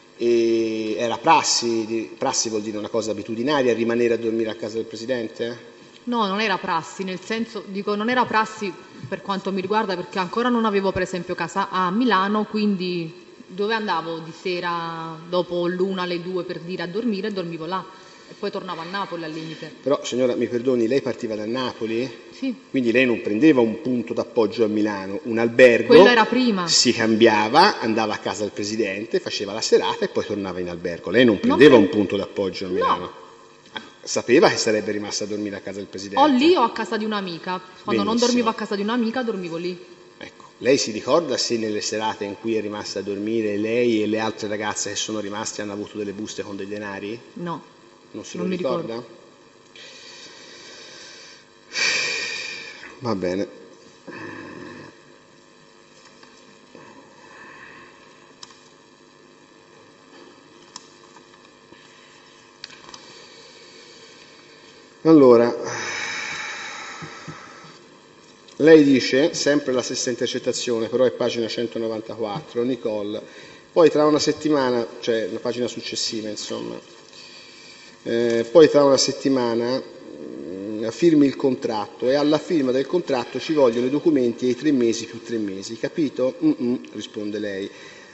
E era prassi vuol dire una cosa abitudinaria, rimanere a dormire a casa del Presidente? No, non era prassi, nel senso, non era prassi per quanto mi riguarda, perché ancora non avevo per esempio casa a Milano, quindi dove andavo di sera dopo l'1 alle 2 per dire a dormire, dormivo là e poi tornavo a Napoli al limite. Però signora, mi perdoni, lei partiva da Napoli? Sì. Quindi lei non prendeva un punto d'appoggio a Milano, un albergo, quello era prima. Si cambiava, andava a casa del Presidente, faceva la serata e poi tornava in albergo. Lei non prendeva un punto d'appoggio a Milano? No. Sapeva che sarebbe rimasta a dormire a casa del Presidente? O lì o a casa di un'amica. Quando non dormivo a casa di un'amica dormivo lì. Ecco, lei si ricorda se nelle serate in cui è rimasta a dormire lei e le altre ragazze che sono rimaste hanno avuto delle buste con dei denari? No. Non se lo ricorda? Ricordo. Va bene. Allora, lei dice, sempre la stessa intercettazione, però è pagina 194, Nicole, poi tra una settimana, cioè la pagina successiva insomma, poi tra una settimana firmi il contratto e alla firma del contratto ci vogliono i documenti e i 3 mesi più 3 mesi, capito? Risponde lei.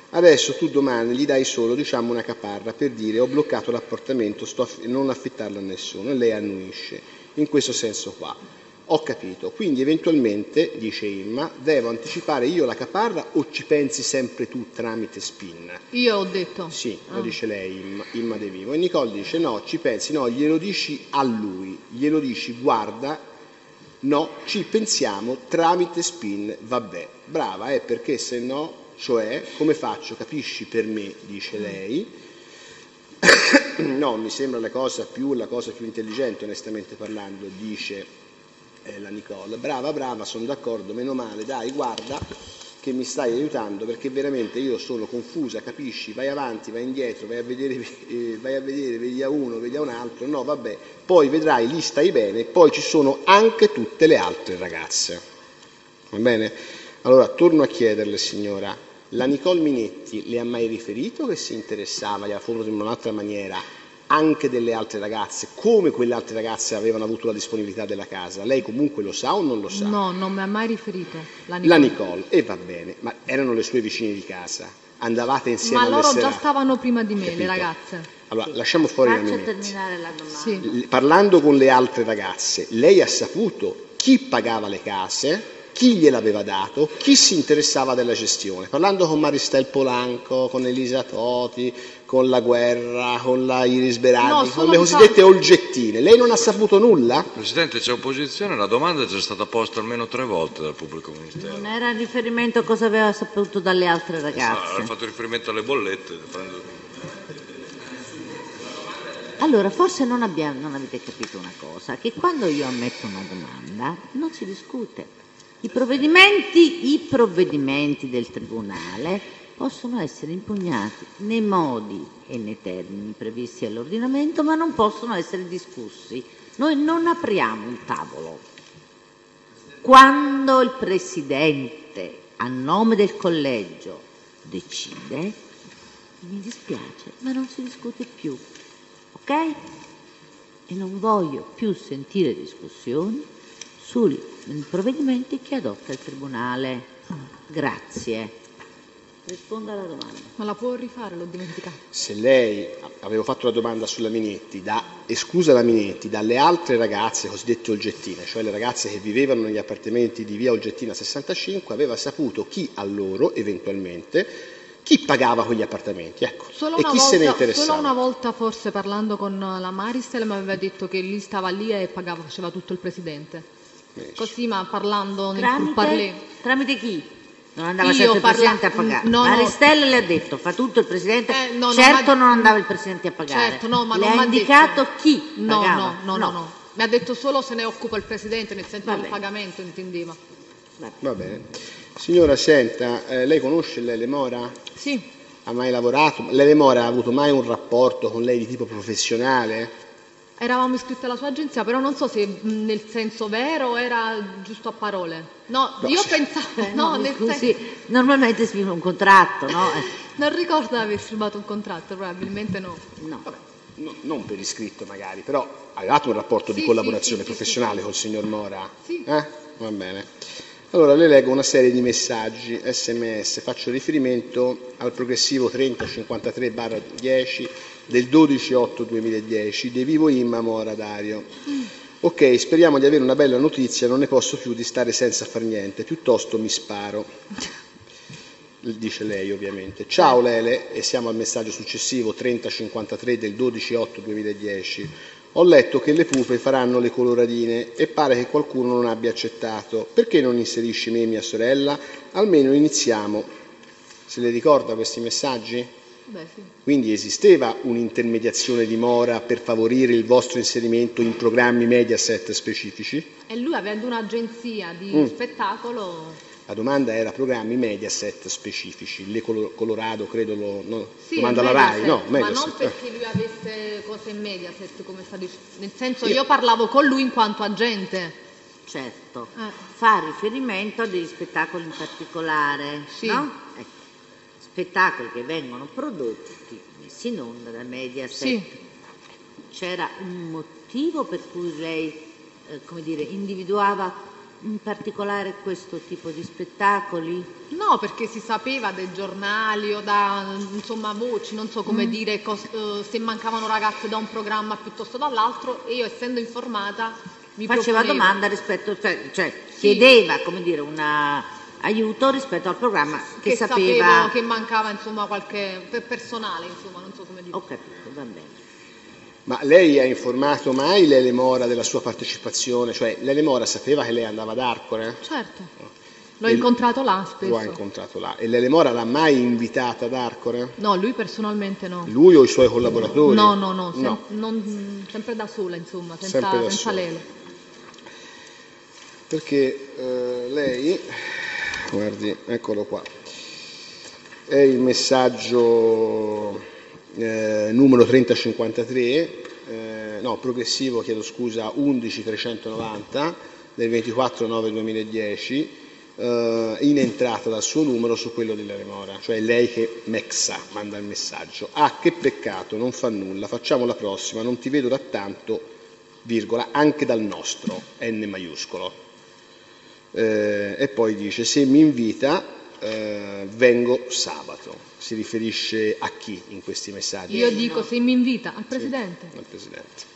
Adesso tu domani gli dai solo, diciamo, una caparra per dire ho bloccato l'appartamento, non affittarlo a nessuno, e lei annuisce. In questo senso qua. Ho capito. Quindi eventualmente, dice Imma, devo anticipare io la caparra o ci pensi sempre tu tramite SPIN? Io ho detto. Sì, lo dice lei, Imma De Vivo. E Nicole dice no, ci pensi, no, glielo dici a lui, glielo dici guarda, no, ci pensiamo tramite SPIN, vabbè. Brava, perché se no... Cioè, come faccio? Capisci per me, dice lei. No, mi sembra la cosa più intelligente, onestamente parlando, dice la Nicole. Brava, sono d'accordo, meno male, dai, guarda che mi stai aiutando perché veramente io sono confusa, capisci? Vai avanti, vai indietro, vai a vedere, vedi a uno, vedi a un altro, no, vabbè, poi vedrai, lì stai bene, poi ci sono anche tutte le altre ragazze. Va bene? Allora, torno a chiederle, signora, la Nicole Minetti le ha mai riferito che si interessava, gliela formula in un'altra maniera, anche delle altre ragazze, come quelle altre ragazze avevano avuto la disponibilità della casa? Lei comunque lo sa o non lo sa? No, non mi ha mai riferito. La Nicole, e va bene, ma erano le sue vicine di casa? Andavate insieme alle Ma loro serate? già stavano prima di me, Capito? le ragazze. Allora, lasciamo fuori la Faccia Minetti. terminare la domanda. Sì. Parlando con le altre ragazze, lei ha saputo chi pagava le case, chi gliel'aveva dato, chi si interessava della gestione. Parlando con Maristel Polanco, con Elisa Toti, con La Guerra, con la Iris Berardi, No, con le cosiddette olgettine, lei non ha saputo nulla? Presidente, c'è opposizione, la domanda è già stata posta almeno 3 volte dal pubblico ministero. Non era riferimento a cosa aveva saputo dalle altre Ha ragazze. fatto riferimento alle bollette. Allora, forse non avete capito una cosa, che quando io ammetto una domanda non si discute. I provvedimenti del Tribunale possono essere impugnati nei modi e nei termini previsti all'ordinamento, ma non possono essere discussi. Noi non apriamo un tavolo. Quando il Presidente, a nome del Collegio, decide, mi dispiace, ma non si discute più. Ok? E non voglio più sentire discussioni sui provvedimenti che adotta il Tribunale. Grazie. Risponda alla domanda. Ma la può rifare, l'ho dimenticato. Se lei, avevo fatto la domanda sulla Minetti, esclusa la Minetti, dalle altre ragazze cosiddette olgettine, cioè le ragazze che vivevano negli appartamenti di via Olgettina 65, aveva saputo chi a loro, eventualmente, chi pagava quegli appartamenti, ecco, Solo e una chi volta, se ne interessava. Solo una volta, forse parlando con la Maristel, mi aveva detto che lì stava lì e pagava, faceva tutto il Presidente. Così, ma parlando nel pourparlers. Tramite chi? Non andava Io certo il Presidente a pagare. no, Maristella le ha detto, fa tutto il Presidente, no, certo non non andava il Presidente a pagare. Certo, no, ma le non ha m'ha indicato detto. chi No, pagava? no. Mi ha detto solo se ne occupa il Presidente, nel senso del Vabbè. pagamento, intendeva. Va bene. Signora, senta, lei conosce Lele Mora? Sì, Ha mai lavorato? Lele Mora ha avuto mai un rapporto con lei di tipo professionale? eravamo iscritti alla sua agenzia, però non so se nel senso vero o era giusto a parole. No, io pensavo, no, mi nel scusi, senso, normalmente si firma un contratto, no? non ricordo di aver firmato un contratto, probabilmente no. No. Non per iscritto magari, però avevate un rapporto di Sì, collaborazione sì, professionale sì. col signor Mora? Sì. Va bene. Allora le leggo una serie di messaggi SMS, faccio riferimento al progressivo 3053/10 del 12/8/2010, De Vivo Imma Mora Dario. Ok, speriamo di avere una bella notizia, non ne posso più di stare senza far niente, piuttosto mi sparo. Dice lei ovviamente. Ciao Lele, e siamo al messaggio successivo 3053 del 12/8/2010. Ho letto che le pupe faranno le coloradine e pare che qualcuno non abbia accettato. Perché non inserisci me e mia sorella? Almeno iniziamo. Se le ricorda questi messaggi? Beh, sì. Quindi esisteva un'intermediazione di Mora per favorire il vostro inserimento in programmi Mediaset specifici? E lui, avendo un'agenzia di spettacolo, La domanda era programmi Mediaset specifici. Le Colorado credo sì, domanda è alla RAI, Mediaset, no? ma Mediaset. non perché lui avesse cose in Mediaset, come sta dicendo. Nel senso, io parlavo con lui in quanto agente. Certo, fa riferimento a degli spettacoli in particolare, Sì. no? Ecco. Spettacoli che vengono prodotti, messi in onda da Mediaset. Sì. C'era un motivo per cui lei, come dire, individuava in particolare questo tipo di spettacoli? No, perché si sapeva dai giornali o da insomma voci, non so come dire, se mancavano ragazze da un programma piuttosto dall'altro, e io, essendo informata, mi Faceva proponevo. domanda rispetto, cioè Sì. chiedeva, come dire, un aiuto rispetto al programma che sapeva. Sapevo che mancava insomma qualche personale, insomma, non so come dire. Ho capito, va bene. Ma lei ha informato mai Lele Mora della sua partecipazione? Cioè, Lele Mora sapeva che lei andava ad Arcore? Certo, l'ho E- incontrato là spesso. Lo ha incontrato là. E Lele Mora l'ha mai invitata ad Arcore? No, lui personalmente no. Lui o i suoi collaboratori? No, sempre da sola, insomma, Sempre da senza sola. Lele. Perché lei, guardi, eccolo qua, è il messaggio numero 3053, progressivo, chiedo scusa, 11390 del 24/9/2010, in entrata dal suo numero su quello di Lele Mora, cioè lei che Mexa manda il messaggio. Ah, che peccato, non fa nulla, facciamo la prossima, non ti vedo da tanto, virgola, anche dal nostro, N maiuscolo. E poi dice, se mi invita vengo sabato. Si riferisce a chi in questi messaggi? Io dico, se mi invita, al Presidente. Al Presidente.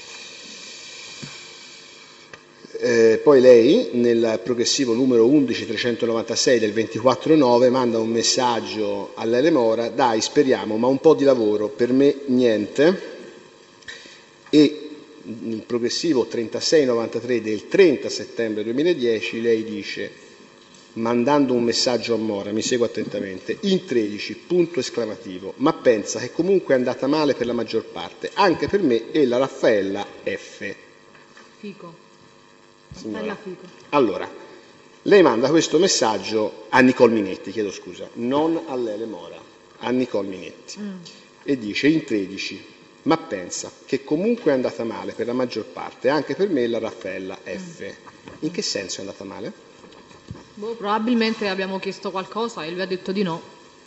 Poi lei, nel progressivo numero 11396 del 24/9, manda un messaggio a Lele Mora, dai, speriamo, ma un po' di lavoro, per me niente. E nel progressivo 3693 del 30 settembre 2010 lei dice, mandando un messaggio a Mora, mi segua attentamente, in 13, punto esclamativo, ma pensa che comunque è andata male per la maggior parte, anche per me e la Raffaella F. Fico. Signora. Bella Fico. Allora, lei manda questo messaggio a Nicole Minetti, chiedo scusa, non a Lele Mora, a Nicole Minetti, e dice in 13, ma pensa che comunque è andata male per la maggior parte, anche per me e la Raffaella F. In che senso è andata male? Probabilmente abbiamo chiesto qualcosa e lui ha detto di no.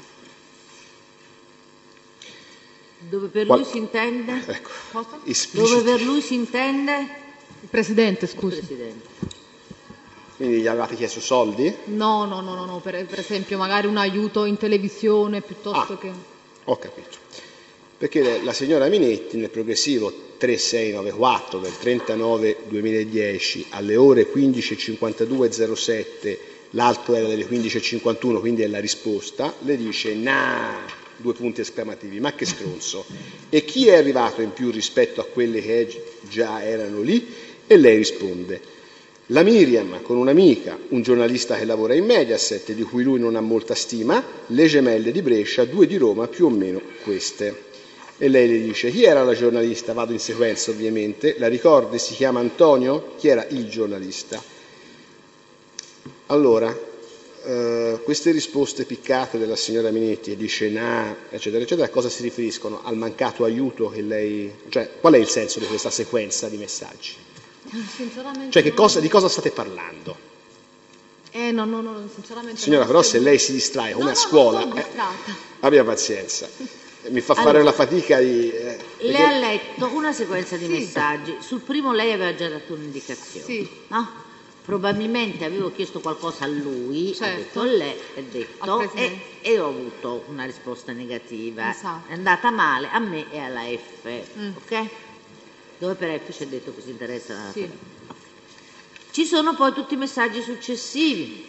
Dove per lui si intende? Ecco, Cosa? Dove per lui si intende? Il Presidente, scusi. Presidente. Quindi gli avevate chiesto soldi? No, per esempio magari un aiuto in televisione piuttosto che... Ho capito. Perché la signora Minetti nel progressivo 3694 del 39/2010 alle ore 15:52:07, l'altro era delle 15:51, quindi è la risposta, le dice due punti esclamativi, ma che stronzo. E chi è arrivato in più rispetto a quelle che già erano lì? E lei risponde, la Miriam con un'amica, un giornalista che lavora in Mediaset, di cui lui non ha molta stima, le gemelle di Brescia, 2 di Roma, più o meno queste. E lei le dice, chi era la giornalista? Vado in sequenza ovviamente, la ricordi? Si chiama Antonio? Chi era il giornalista? Allora, queste risposte piccate della signora Minetti, e dice eccetera, eccetera, a cosa si riferiscono? Al mancato aiuto che lei... Cioè, qual è il senso di questa sequenza di messaggi? Sinceramente Cioè, no. di cosa state parlando? No, sinceramente Signora, non però so. se lei si distrae come No, a non scuola, sono distratta. abbia pazienza. Mi fa fare Allora, la fatica di... Le perché- ha letto una sequenza di Sì. messaggi. Sul primo lei aveva già dato un'indicazione. Sì. No? Probabilmente avevo chiesto qualcosa a lui, Certo. ha detto lei, ha detto, Al Presidente. e ho avuto una risposta negativa. Esatto. È andata male a me e alla F, ok? Dove per F ci ha detto che si interessa. Sì. Ci sono poi tutti i messaggi successivi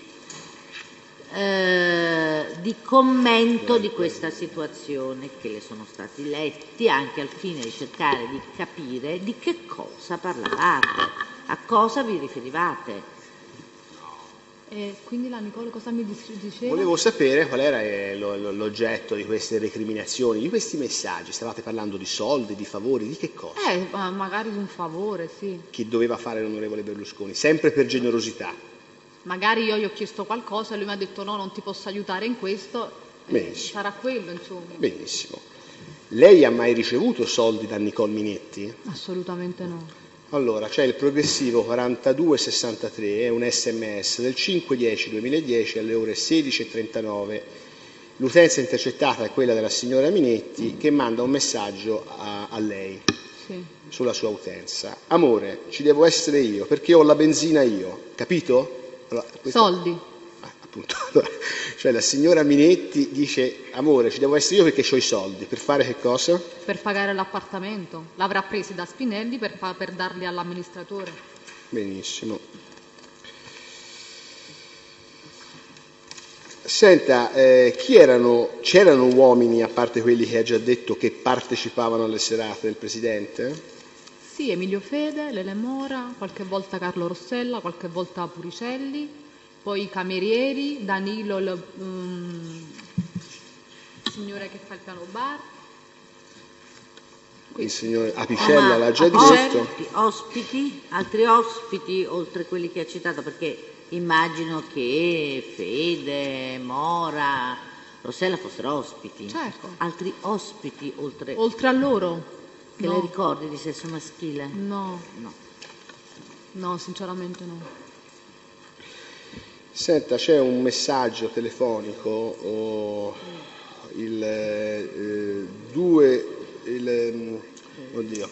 di commento di questa situazione che le sono stati letti anche al fine di cercare di capire di che cosa parlavate, a cosa vi riferivate. E quindi la Nicole cosa mi diceva? Volevo sapere qual era l'oggetto di queste recriminazioni, di questi messaggi. Stavate parlando di soldi, di favori, di che cosa? Magari un favore, sì. Che doveva fare l'onorevole Berlusconi, sempre per generosità. Magari io gli ho chiesto qualcosa e lui mi ha detto no, non ti posso aiutare in questo. Benissimo. Sarà quello, insomma. Benissimo. Lei ha mai ricevuto soldi da Nicole Minetti? Assolutamente no. Allora, c'è il progressivo 4263, è un sms del 5/10/2010 alle ore 16:39. L'utenza intercettata è quella della signora Minetti che manda un messaggio a lei. Sì. sulla sua utenza. Amore, ci devo essere io, perché ho la benzina io, capito? Allora, Soldi. appunto, allora, cioè la signora Minetti dice, amore, ci devo essere io perché ho i soldi, per fare che cosa? Per pagare l'appartamento. L'avrà presi da Spinelli per darli all'amministratore. Benissimo. Senta, c'erano uomini, a parte quelli che ha già detto, che partecipavano alle serate del Presidente? Sì, Emilio Fede, Lele Mora, qualche volta Carlo Rossella, qualche volta Puricelli, poi i camerieri, Danilo, il signore che fa il piano bar. Il signor No, Apicella ma l'ha già Apicella, detto. altri ospiti, oltre quelli che ha citato, perché immagino che Fede, Mora, Rossella fossero ospiti. Certo. Altri ospiti oltre Oltre a loro? che No. le ricordi di sesso maschile? No, No. no, sinceramente no. Senta, c'è un messaggio telefonico, oddio,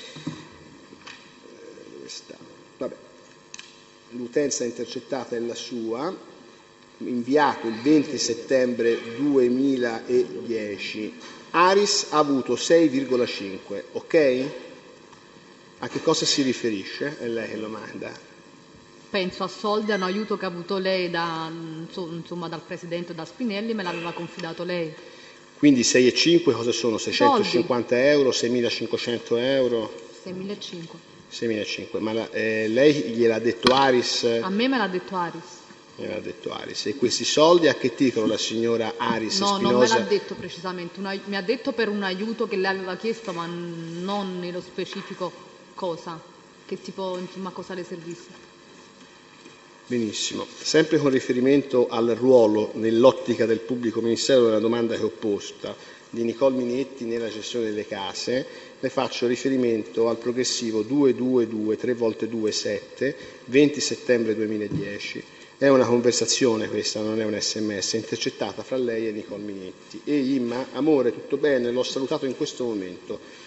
dove sta? Vabbè. L'utenza intercettata è la sua, inviato il 20 settembre 2010. Aris ha avuto 6,5, ok? A che cosa si riferisce? È lei che lo manda. Penso a soldi, a un aiuto che ha avuto lei insomma, dal Presidente, da Spinelli, me l'aveva confidato lei. Quindi 6,5 cosa sono? 650 euro, 6.500 euro? 6.500. 6.500. Ma lei gliel'ha detto Aris? A me me l'ha detto Aris. Gliel'ha detto Aris. E questi soldi a che titolo la signora Aris No, Spinosa? non me l'ha detto precisamente. Mi ha detto per un aiuto che lei aveva chiesto, ma non nello specifico cosa. Che tipo, insomma, cosa le servisse. Benissimo. Sempre con riferimento al ruolo nell'ottica del pubblico ministero della domanda che ho posta di Nicole Minetti nella gestione delle case, le faccio riferimento al progressivo 222 3x2 7, 20 settembre 2010. È una conversazione questa, non è un sms, intercettata fra lei e Nicole Minetti. E Imma, amore, tutto bene? L'ho salutato in questo momento.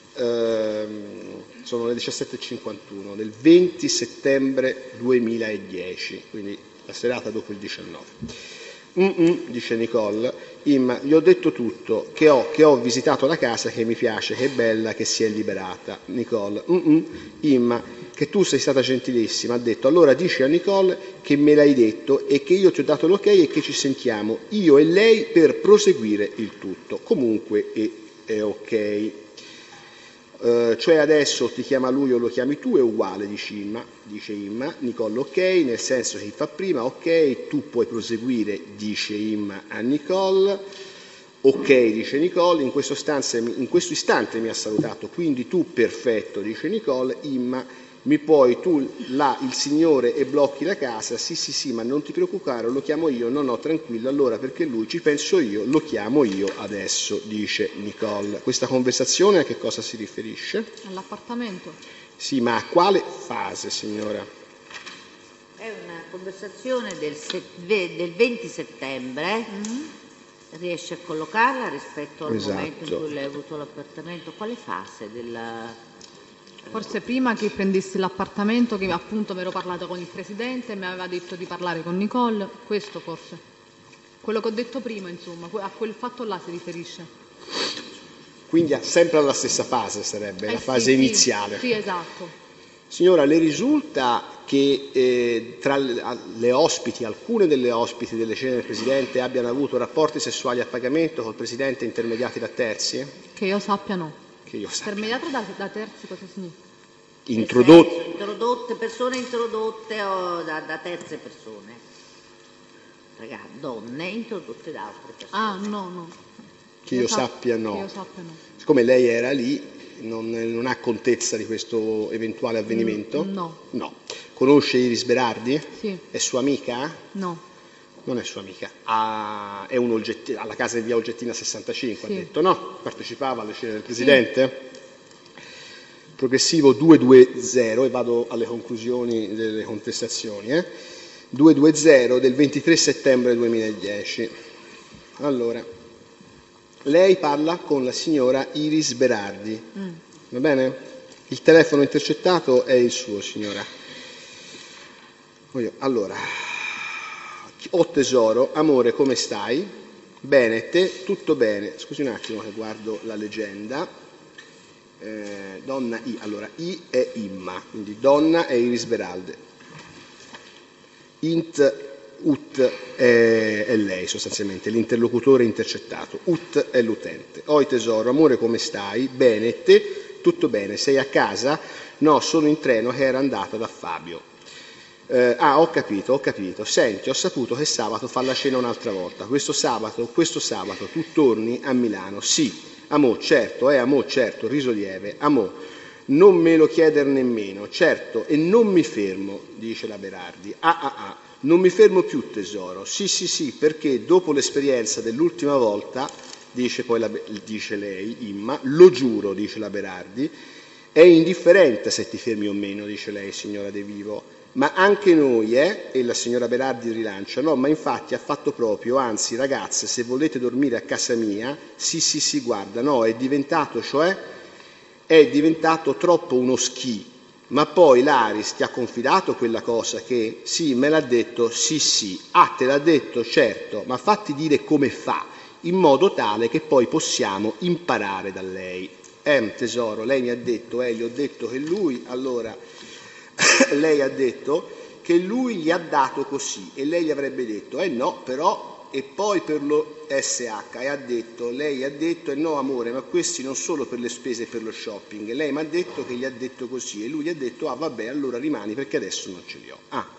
Sono le 17:51 del 20 settembre 2010, quindi la serata dopo il 19. Dice Nicole, Imma, gli ho detto tutto, che ho visitato la casa, che mi piace, che è bella, che si è liberata. Nicole, Imma, che tu sei stata gentilissima, ha detto, allora dici a Nicole che me l'hai detto e che io ti ho dato l'ok e che ci sentiamo, io e lei, per proseguire il tutto. Comunque è ok. Cioè adesso ti chiama lui o lo chiami tu, è uguale, dice Imma, Nicole ok, nel senso che fa prima, ok, tu puoi proseguire, dice Imma a Nicole, ok, dice Nicole, in questo istante mi ha salutato, quindi tu perfetto, dice Nicole, Imma, mi puoi tu là il signore e blocchi la casa, sì, ma non ti preoccupare, lo chiamo io, no, tranquillo, allora perché lui ci penso io, lo chiamo io adesso, dice Nicole. Questa conversazione a che cosa si riferisce? All'appartamento. Sì, ma a quale fase, signora? È una conversazione del 20 settembre. Riesce a collocarla rispetto al momento in cui lei ha avuto l'appartamento? Quale fase della... Forse prima che prendessi l'appartamento, che appunto mi ero parlato con il Presidente, mi aveva detto di parlare con Nicole, questo forse. Quello che ho detto prima, insomma, a quel fatto là si riferisce. Quindi sempre alla stessa fase sarebbe, la fase iniziale. Sì, esatto. Signora, le risulta che tra le ospiti, alcune delle ospiti delle cene del Presidente abbiano avuto rapporti sessuali a pagamento col Presidente intermediati da terzi? Che io sappia no. Che io sappia. Intermediato da terzi cosa significa? Persone introdotte o da terze persone. Donne introdotte da altre persone. Ah, no. Che io sappia no. Che io sappia no. Siccome lei era lì, non ha contezza di questo eventuale avvenimento? No. Conosce Iris Berardi? Sì. È sua amica? No. Non è sua amica. È alla casa di via Oggettina 65, sì. Ha detto, no? Partecipava alle cene del Presidente? Sì. Progressivo 220, e vado alle conclusioni delle contestazioni. 220 del 23 settembre 2010. Allora, lei parla con la signora Iris Berardi. Va bene? Il telefono intercettato è il suo, signora. Allora, oh tesoro, amore, come stai? Bene, te? Tutto bene. Scusi un attimo che guardo la leggenda. Donna I, allora I è Imma, quindi donna è Iris Beralde. Int ut è lei sostanzialmente, l'interlocutore intercettato. Ut è l'utente. Oi tesoro, amore, come stai? Bene, te? Tutto bene. Sei a casa? No, sono in treno che era andata da Fabio. Ho capito. Senti, ho saputo che sabato fa la cena un'altra volta. Questo sabato tu torni a Milano. Sì, amò, certo, riso lieve. Amò, non me lo chieder nemmeno. Certo, e non mi fermo, dice la Berardi. Non mi fermo più, tesoro. Sì, perché dopo l'esperienza dell'ultima volta, dice lei, Imma, lo giuro, dice la Berardi, è indifferente se ti fermi o meno, dice lei, signora De Vivo. Ma anche noi, e la signora Berardi rilancia, no, ma infatti ha fatto proprio, anzi ragazze, se volete dormire a casa mia, sì, guarda, no, è diventato troppo uno schi, ma poi l'Aris ti ha confidato quella cosa che, sì, me l'ha detto, sì, te l'ha detto, certo, ma fatti dire come fa, in modo tale che poi possiamo imparare da lei. Tesoro, lei mi ha detto, gli ho detto che lui, allora... lei ha detto che lui gli ha dato così e lei gli avrebbe detto no però, e poi per lo SH lei ha detto no amore, ma questi non solo per le spese e per lo shopping, lei mi ha detto che gli ha detto così e lui gli ha detto vabbè allora rimani perché adesso non ce li ho.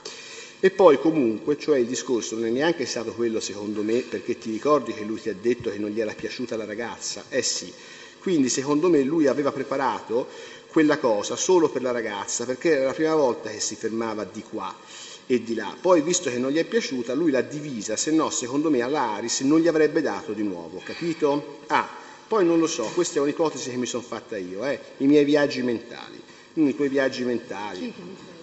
E poi comunque, cioè il discorso non è neanche stato quello secondo me, perché ti ricordi che lui ti ha detto che non gli era piaciuta la ragazza? Sì, quindi secondo me lui aveva preparato quella cosa solo per la ragazza, perché era la prima volta che si fermava di qua e di là. Poi, visto che non gli è piaciuta, lui l'ha divisa, se no, secondo me, alla Aris non gli avrebbe dato di nuovo, capito? Poi non lo so, questa è un'ipotesi che mi sono fatta io, i miei viaggi mentali. I tuoi viaggi mentali.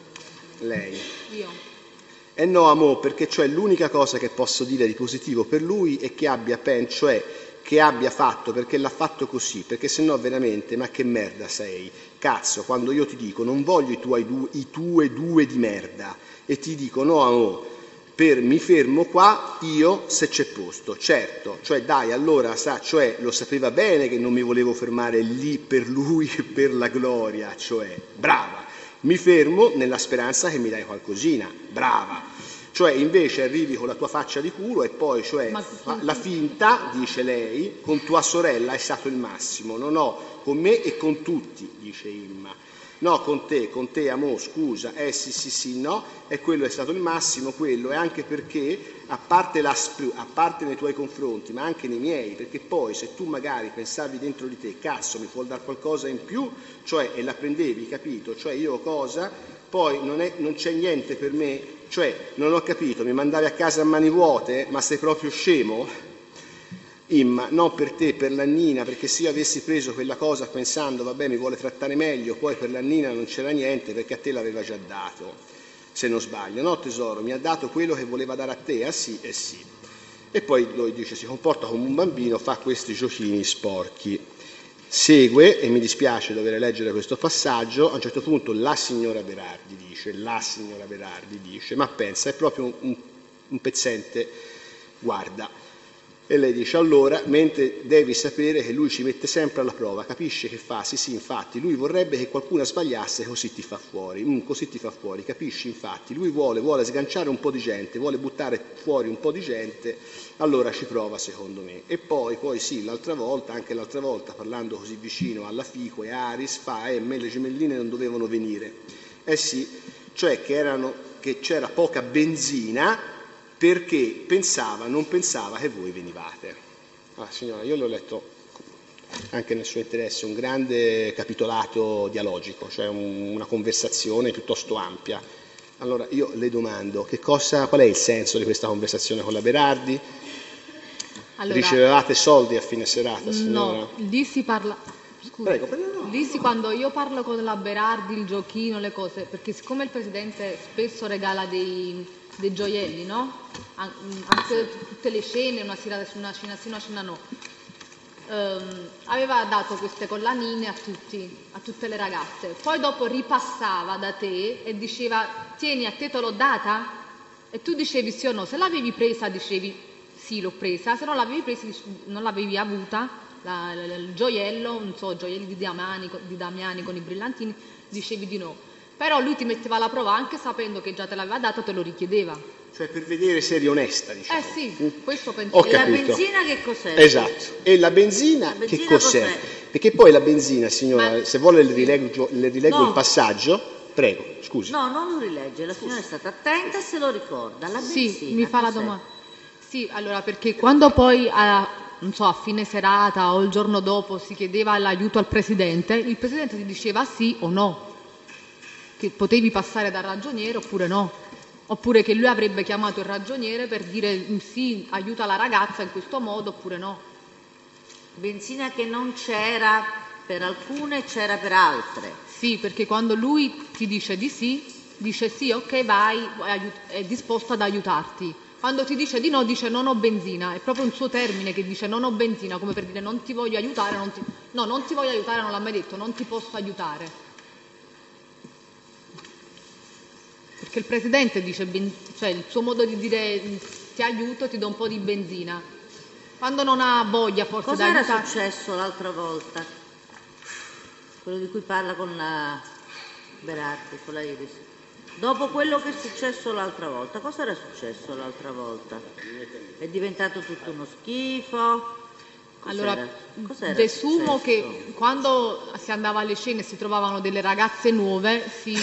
Lei. Io. No, amore, perché cioè l'unica cosa che posso dire di positivo per lui è che abbia che abbia fatto, perché l'ha fatto così, perché sennò veramente, ma che merda sei? Cazzo, quando io ti dico non voglio i tuoi due di merda e ti dico no, amore, mi fermo qua io se c'è posto, certo, cioè dai, allora cioè lo sapeva bene che non mi volevo fermare lì per lui e per la gloria, cioè brava, mi fermo nella speranza che mi dai qualcosina, brava. Cioè invece arrivi con la tua faccia di culo e poi la finta, dice lei, con tua sorella è stato il massimo, no, con me e con tutti, dice Imma. No, con te, amore, scusa, sì, no, e quello è stato il massimo, quello, e anche perché, a parte nei tuoi confronti, ma anche nei miei, perché poi se tu magari pensavi dentro di te, cazzo, mi può dare qualcosa in più, cioè, e la prendevi, capito? Cioè io cosa? Poi non c'è niente per me, cioè, non ho capito, mi mandavi a casa a mani vuote, ma sei proprio scemo? Imma, no per te, per la Nina, perché se io avessi preso quella cosa pensando, vabbè, mi vuole trattare meglio, poi per la Nina non c'era niente perché a te l'aveva già dato, se non sbaglio. No tesoro, mi ha dato quello che voleva dare a te, sì, sì. E poi lui dice, si comporta come un bambino, fa questi giochini sporchi. Segue, e mi dispiace dover leggere questo passaggio, a un certo punto la signora Berardi dice, ma pensa, è proprio un pezzente, guarda. E lei dice, allora, mentre devi sapere che lui ci mette sempre alla prova, capisce che fa? Sì, infatti, lui vorrebbe che qualcuno sbagliasse, così ti fa fuori, capisci? Infatti, lui vuole sganciare un po' di gente, vuole buttare fuori un po' di gente, allora ci prova secondo me. E poi sì, anche l'altra volta, parlando così vicino alla Fico e Aris, me le gemelline non dovevano venire. Sì, cioè che c'era poca benzina, perché non pensava che voi venivate. Signora, io l'ho letto anche nel suo interesse, un grande capitolato dialogico, cioè una conversazione piuttosto ampia. Allora io le domando, qual è il senso di questa conversazione con la Berardi? Allora, ricevevate soldi a fine serata, signora? No, lì si parla... Scusa, prego, lì quando io parlo con la Berardi, il giochino, le cose, perché siccome il Presidente spesso regala dei gioielli, no? Anche tutte le cene, una sera su una cena sì, una cena no. aveva dato queste collanine a tutte le ragazze, poi dopo ripassava da te e diceva tieni, a te l'ho data? E tu dicevi sì o no, se l'avevi presa dicevi sì l'ho presa, se non l'avevi presa non l'avevi avuta, il gioiello, non so, gioielli di Damiani con i brillantini, dicevi di no. Però lui ti metteva alla prova anche sapendo che già te l'aveva dato, te lo richiedeva. Cioè per vedere se eri onesta, diciamo. Sì, questo penso. Ho E la capito. benzina che cos'è? Esatto. E la benzina che cos'è? Perché poi la benzina, signora, se vuole le rileggo No. il passaggio. Prego, scusi. No, non lo rilegge, la signora è stata attenta e se lo ricorda. La benzina, Sì, mi fa la cos'è? domanda. Sì, allora perché quando poi non so, a fine serata o il giorno dopo si chiedeva l'aiuto al presidente, il presidente ti diceva sì o no, che potevi passare dal ragioniere oppure no, oppure che lui avrebbe chiamato il ragioniere per dire sì, aiuta la ragazza in questo modo oppure no. Benzina che non c'era per alcune, c'era per altre. Sì, perché quando lui ti dice di sì, dice sì, ok, vai, è disposto ad aiutarti. Quando ti dice di no, dice non ho benzina. È proprio un suo termine che dice non ho benzina, come per dire non ti voglio aiutare, non ti voglio aiutare, non l'ha mai detto, non ti posso aiutare. Perché il presidente dice, cioè il suo modo di dire ti aiuto, ti do un po' di benzina. Quando non ha voglia forse di Cos'era aiutare. successo l'altra volta? Quello di cui parla con la Berardi, con la Iris. Dopo quello che è successo l'altra volta, cosa era successo l'altra volta? È diventato tutto uno schifo? Allora, Cos'era desumo successo? che quando si andava alle cene e si trovavano delle ragazze nuove, si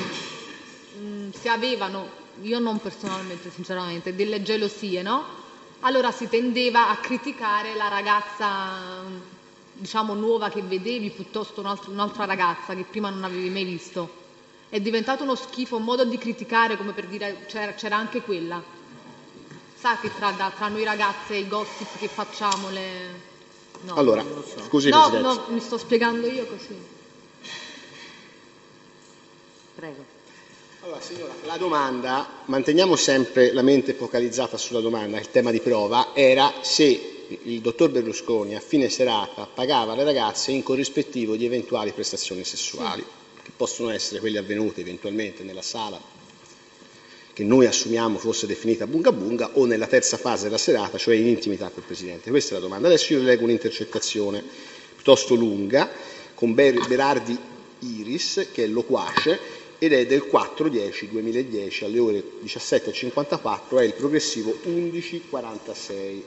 avevano, io non personalmente sinceramente, delle gelosie, no? Allora si tendeva a criticare la ragazza, diciamo, nuova che vedevi piuttosto un'altra ragazza che prima non avevi mai visto. È diventato uno schifo, un modo di criticare, come per dire c'era anche quella. Sa che tra noi ragazze i gossip che facciamo No, Allora, non lo so. scusi no, Presidente. no, mi sto spiegando io così. Prego. Allora, signora, la domanda, manteniamo sempre la mente focalizzata sulla domanda, il tema di prova era se il dottor Berlusconi a fine serata pagava le ragazze in corrispettivo di eventuali prestazioni sessuali, che possono essere quelle avvenute eventualmente nella sala che noi assumiamo fosse definita bunga bunga o nella terza fase della serata, cioè in intimità col Presidente. Questa è la domanda. Adesso io le leggo un'intercettazione piuttosto lunga con Berardi Iris, che è loquace, ed è del 4/10/2010 alle ore 17:54, è il progressivo 11:46.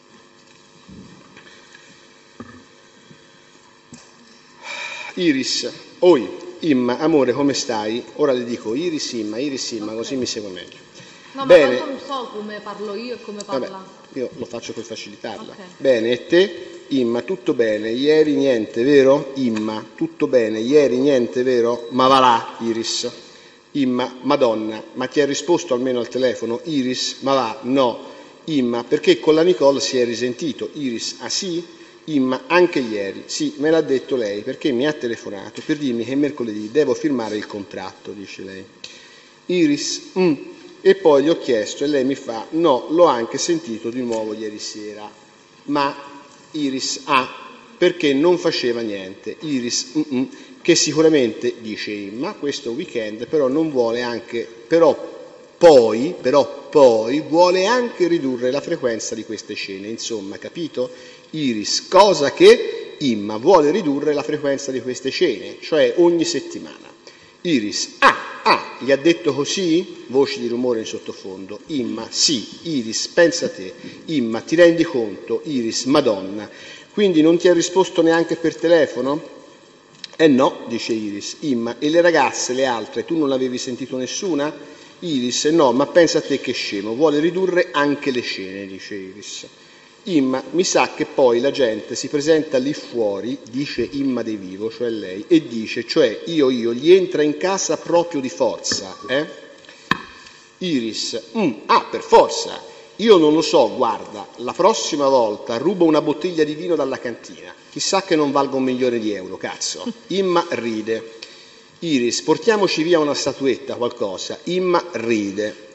Iris, oi, Imma, amore, come stai? Ora le dico Iris, Imma, così mi segue meglio. No, Bene. ma tanto non so come parlo io e come parla. Vabbè, io lo faccio per facilitarla. Ok. Bene, e te? Imma, tutto bene? Ieri niente, vero? Imma, tutto bene? Ieri niente, vero? Ma va là, Iris. Imma, Madonna, ma ti ha risposto almeno al telefono? Iris, ma va, no. Imma, perché con la Nicole si è risentito? Iris, ah sì? Imma, anche ieri, sì, me l'ha detto lei, perché mi ha telefonato per dirmi che mercoledì devo firmare il contratto, dice lei. Iris, e poi gli ho chiesto e lei mi fa, no, l'ho anche sentito di nuovo ieri sera, ma Iris, perché non faceva niente. Iris, che sicuramente, dice Imma, questo weekend, però non vuole anche, però poi vuole anche ridurre la frequenza di queste cene, insomma, capito? Iris, cosa che Imma vuole ridurre la frequenza di queste cene, cioè ogni settimana. Iris, gli ha detto così? Voci di rumore in sottofondo. Imma, sì. Iris, pensa te. Imma, ti rendi conto? Iris, Madonna. Quindi non ti ha risposto neanche per telefono? No, dice Iris. Imma, e le ragazze, le altre, tu non l'avevi sentito nessuna? Iris, no, ma pensa a te che scemo, vuole ridurre anche le cene, dice Iris. Imma, mi sa che poi la gente si presenta lì fuori, dice Imma De Vivo, cioè lei, e dice, cioè io, gli entra in casa proprio di forza, Iris, per forza, io non lo so, guarda, la prossima volta rubo una bottiglia di vino dalla cantina, chissà che non valga 1 milione di euro, cazzo. Imma ride. Iris, portiamoci via una statuetta, qualcosa. Imma ride.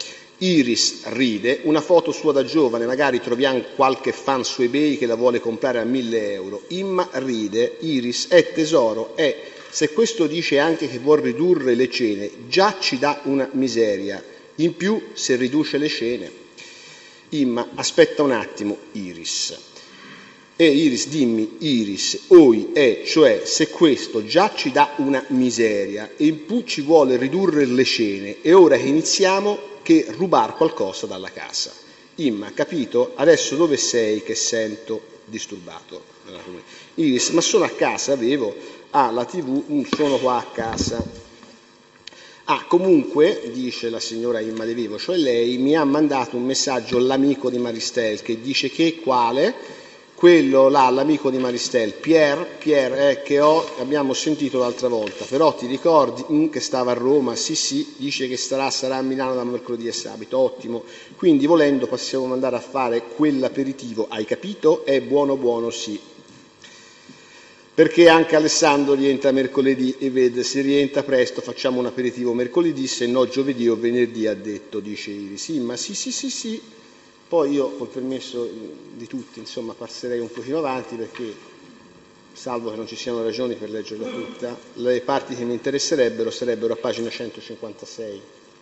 Iris ride, una foto sua da giovane, magari troviamo qualche fan su eBay che la vuole comprare a 1.000 euro. Imma ride, Iris, tesoro, se questo dice anche che vuol ridurre le cene, già ci dà una miseria, in più se riduce le cene. Imma, aspetta un attimo, Iris. Iris, dimmi, Iris, cioè se questo già ci dà una miseria e in più ci vuole ridurre le cene, e ora che iniziamo che rubar qualcosa dalla casa. Imma, capito? Adesso dove sei che sento disturbato? Iris, ma sono a casa, avevo la TV, sono qua a casa. Comunque, dice la signora Imma De Vivo, cioè lei mi ha mandato un messaggio l'amico di Maristel che dice che quale? Quello là, l'amico di Maristel, Pierre che abbiamo sentito l'altra volta, però ti ricordi che stava a Roma? Sì, dice che sarà a Milano da mercoledì e sabato, ottimo, quindi volendo possiamo andare a fare quell'aperitivo, hai capito? È buono, sì. Perché anche Alessandro rientra mercoledì e vede, se rientra presto facciamo un aperitivo mercoledì, se no giovedì o venerdì, ha detto, dice Iris. Ma sì. Poi io, col permesso di tutti, insomma, passerei un pochino avanti perché, salvo che non ci siano ragioni per leggerla tutta, le parti che mi interesserebbero sarebbero a pagina 156.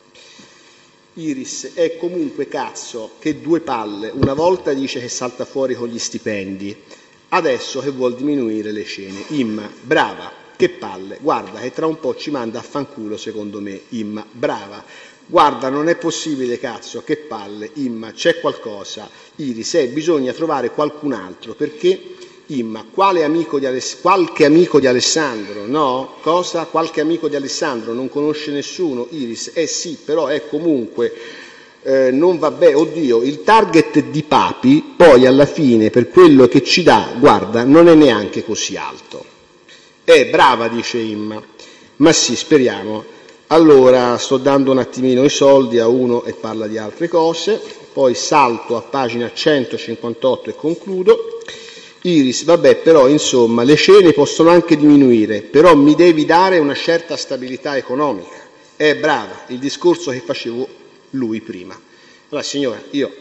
Iris, è comunque cazzo che due palle, una volta dice che salta fuori con gli stipendi, adesso che vuol diminuire le cene. Imma, brava, che palle, guarda che tra un po' ci manda a fanculo secondo me. Imma, brava. Guarda, non è possibile, cazzo, che palle, Imma, c'è qualcosa. Iris, bisogna trovare qualcun altro, perché, Imma, qualche amico di Alessandro, no? Cosa? Qualche amico di Alessandro, non conosce nessuno? Iris, sì, però comunque, non va bene, oddio, il target di Papi, poi alla fine, per quello che ci dà, guarda, non è neanche così alto. Brava, dice Imma, ma sì, speriamo. Allora, sto dando un attimino i soldi a uno e parla di altre cose, poi salto a pagina 158 e concludo. Iris, vabbè, però insomma le cene possono anche diminuire, però mi devi dare una certa stabilità economica. Brava, il discorso che facevo lui prima. Allora, signora, io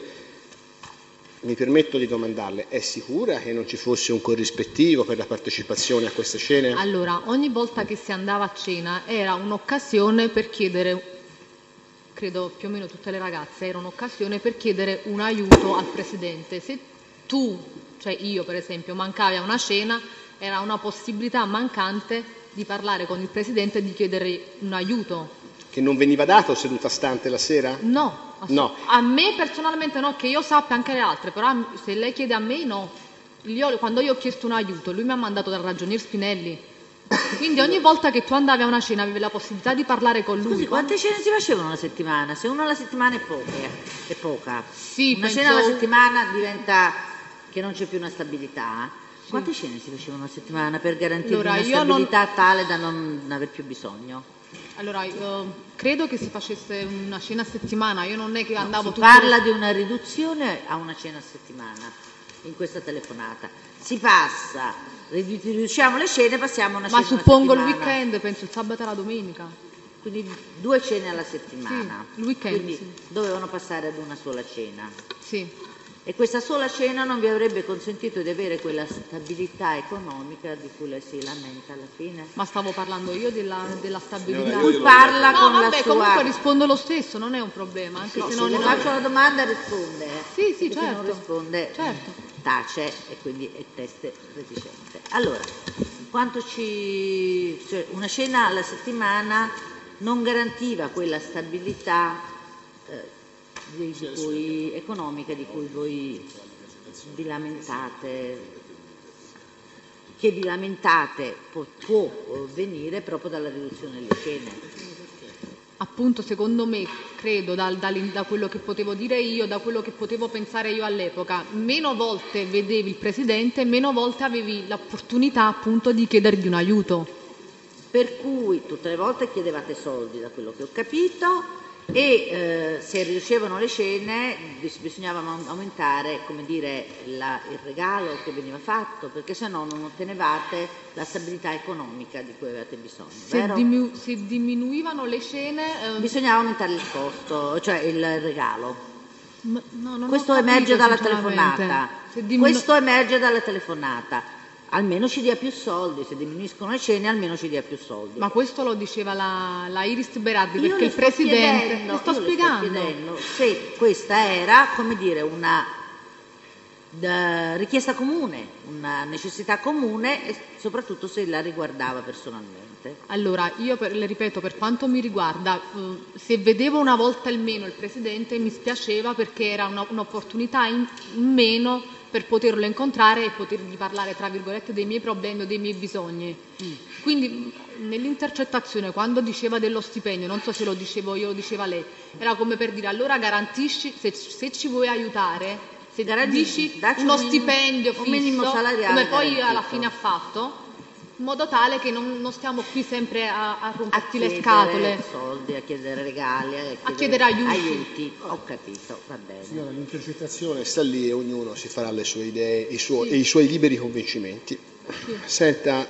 mi permetto di domandarle, è sicura che non ci fosse un corrispettivo per la partecipazione a queste cene? Allora, ogni volta che si andava a cena era un'occasione per chiedere, credo più o meno tutte le ragazze, era un'occasione per chiedere un aiuto al presidente. Se tu, cioè io per esempio, mancavi a una cena, era una possibilità mancante di parlare con il presidente e di chiedere un aiuto. Che non veniva dato seduta stante la sera? No. A me personalmente no, che io sappia anche le altre, però se lei chiede a me no. Quando io ho chiesto un aiuto, lui mi ha mandato dal ragionier Spinelli. Quindi ogni volta che tu andavi a una cena avevi la possibilità di parlare con lui. Scusi, quante cene si facevano una settimana? Se una alla settimana è poca. Sì, una cena alla settimana diventa che non c'è più una stabilità. Sì. Quante cene si facevano una settimana per garantire una stabilità tale da non aver più bisogno? Allora, credo che si facesse una cena a settimana, io non è che andavo tutto... Parla di una riduzione a una cena a settimana in questa telefonata. Si passa, riduciamo le cene, passiamo a una cena a settimana. Ma suppongo il weekend, penso il sabato e la domenica. Quindi 2 cene alla settimana. Sì, il weekend. Quindi dovevano passare ad una sola cena. Sì. E questa sola cena non vi avrebbe consentito di avere quella stabilità economica di cui lei si lamenta alla fine? Ma stavo parlando io della stabilità. Lui parla con la sua... comunque rispondo lo stesso, non è un problema. Anche se non le faccio la domanda risponde. Sì, certo. Se non risponde, tace e quindi è teste reticente. Allora, cioè, una cena alla settimana non garantiva quella stabilità economica di cui voi vi lamentate, che vi lamentate può venire proprio dalla riduzione delle cene. Appunto, secondo me, credo, da quello che potevo dire io, da quello che potevo pensare io all'epoca, meno volte vedevi il presidente, meno volte avevi l'opportunità appunto di chiedergli un aiuto. Per cui tutte le volte chiedevate soldi, da quello che ho capito, e se riuscivano le scene bisognava aumentare, come dire, il regalo che veniva fatto, perché se no non ottenevate la stabilità economica di cui avevate bisogno, vero? Se diminuivano le scene... Bisognava aumentare il costo, cioè il regalo. no, non Questo ho capito, emerge dalla sinceramente. telefonata. Se Questo emerge dalla telefonata. Almeno ci dia più soldi, se diminuiscono le scene almeno ci dia più soldi. Ma questo lo diceva la Iris Berardi, Io perché le il sto Presidente... chiedendo, Le sto io le spiegando. chiedendo se questa era, come dire, una richiesta comune, una necessità comune e soprattutto se la riguardava personalmente. Allora, io le ripeto, per quanto mi riguarda, se vedevo una volta almeno il Presidente mi spiaceva, perché era un'opportunità in meno per poterlo incontrare e potergli parlare, tra virgolette, dei miei problemi o dei miei bisogni. Quindi nell'intercettazione, quando diceva dello stipendio, non so se lo dicevo io o lo diceva lei, era come per dire: allora garantisci, se ci vuoi aiutare, se dici uno stipendio fisso, minimo salariale come poi garantito. alla fine ha fatto, in modo tale che non stiamo qui sempre a romperti le chiedere scatole, soldi, a chiedere regali, a chiedere aiuti. Ho capito, va bene. Signora, l'intercettazione sta lì e ognuno si farà le sue idee e i suoi liberi convincimenti. Senta,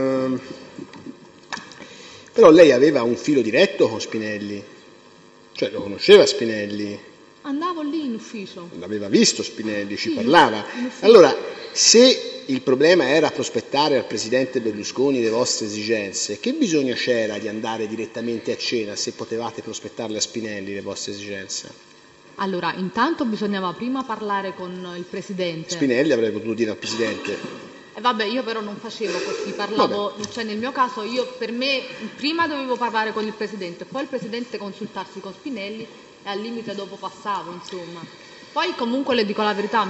però lei aveva un filo diretto con Spinelli, cioè lo conosceva Spinelli, Andavo lì in ufficio. l'aveva visto Spinelli, ci Sì, parlava. in ufficio. Allora, se il problema era prospettare al Presidente Berlusconi le vostre esigenze, che bisogno c'era di andare direttamente a cena se potevate prospettarle a Spinelli le vostre esigenze? Allora, intanto bisognava prima parlare con il Presidente. Spinelli avrebbe potuto dire al Presidente: E vabbè, io però non facevo così, parlavo, cioè nel mio caso per me prima dovevo parlare con il Presidente, poi il Presidente consultarsi con Spinelli e al limite dopo passavo, insomma. Poi comunque le dico la verità,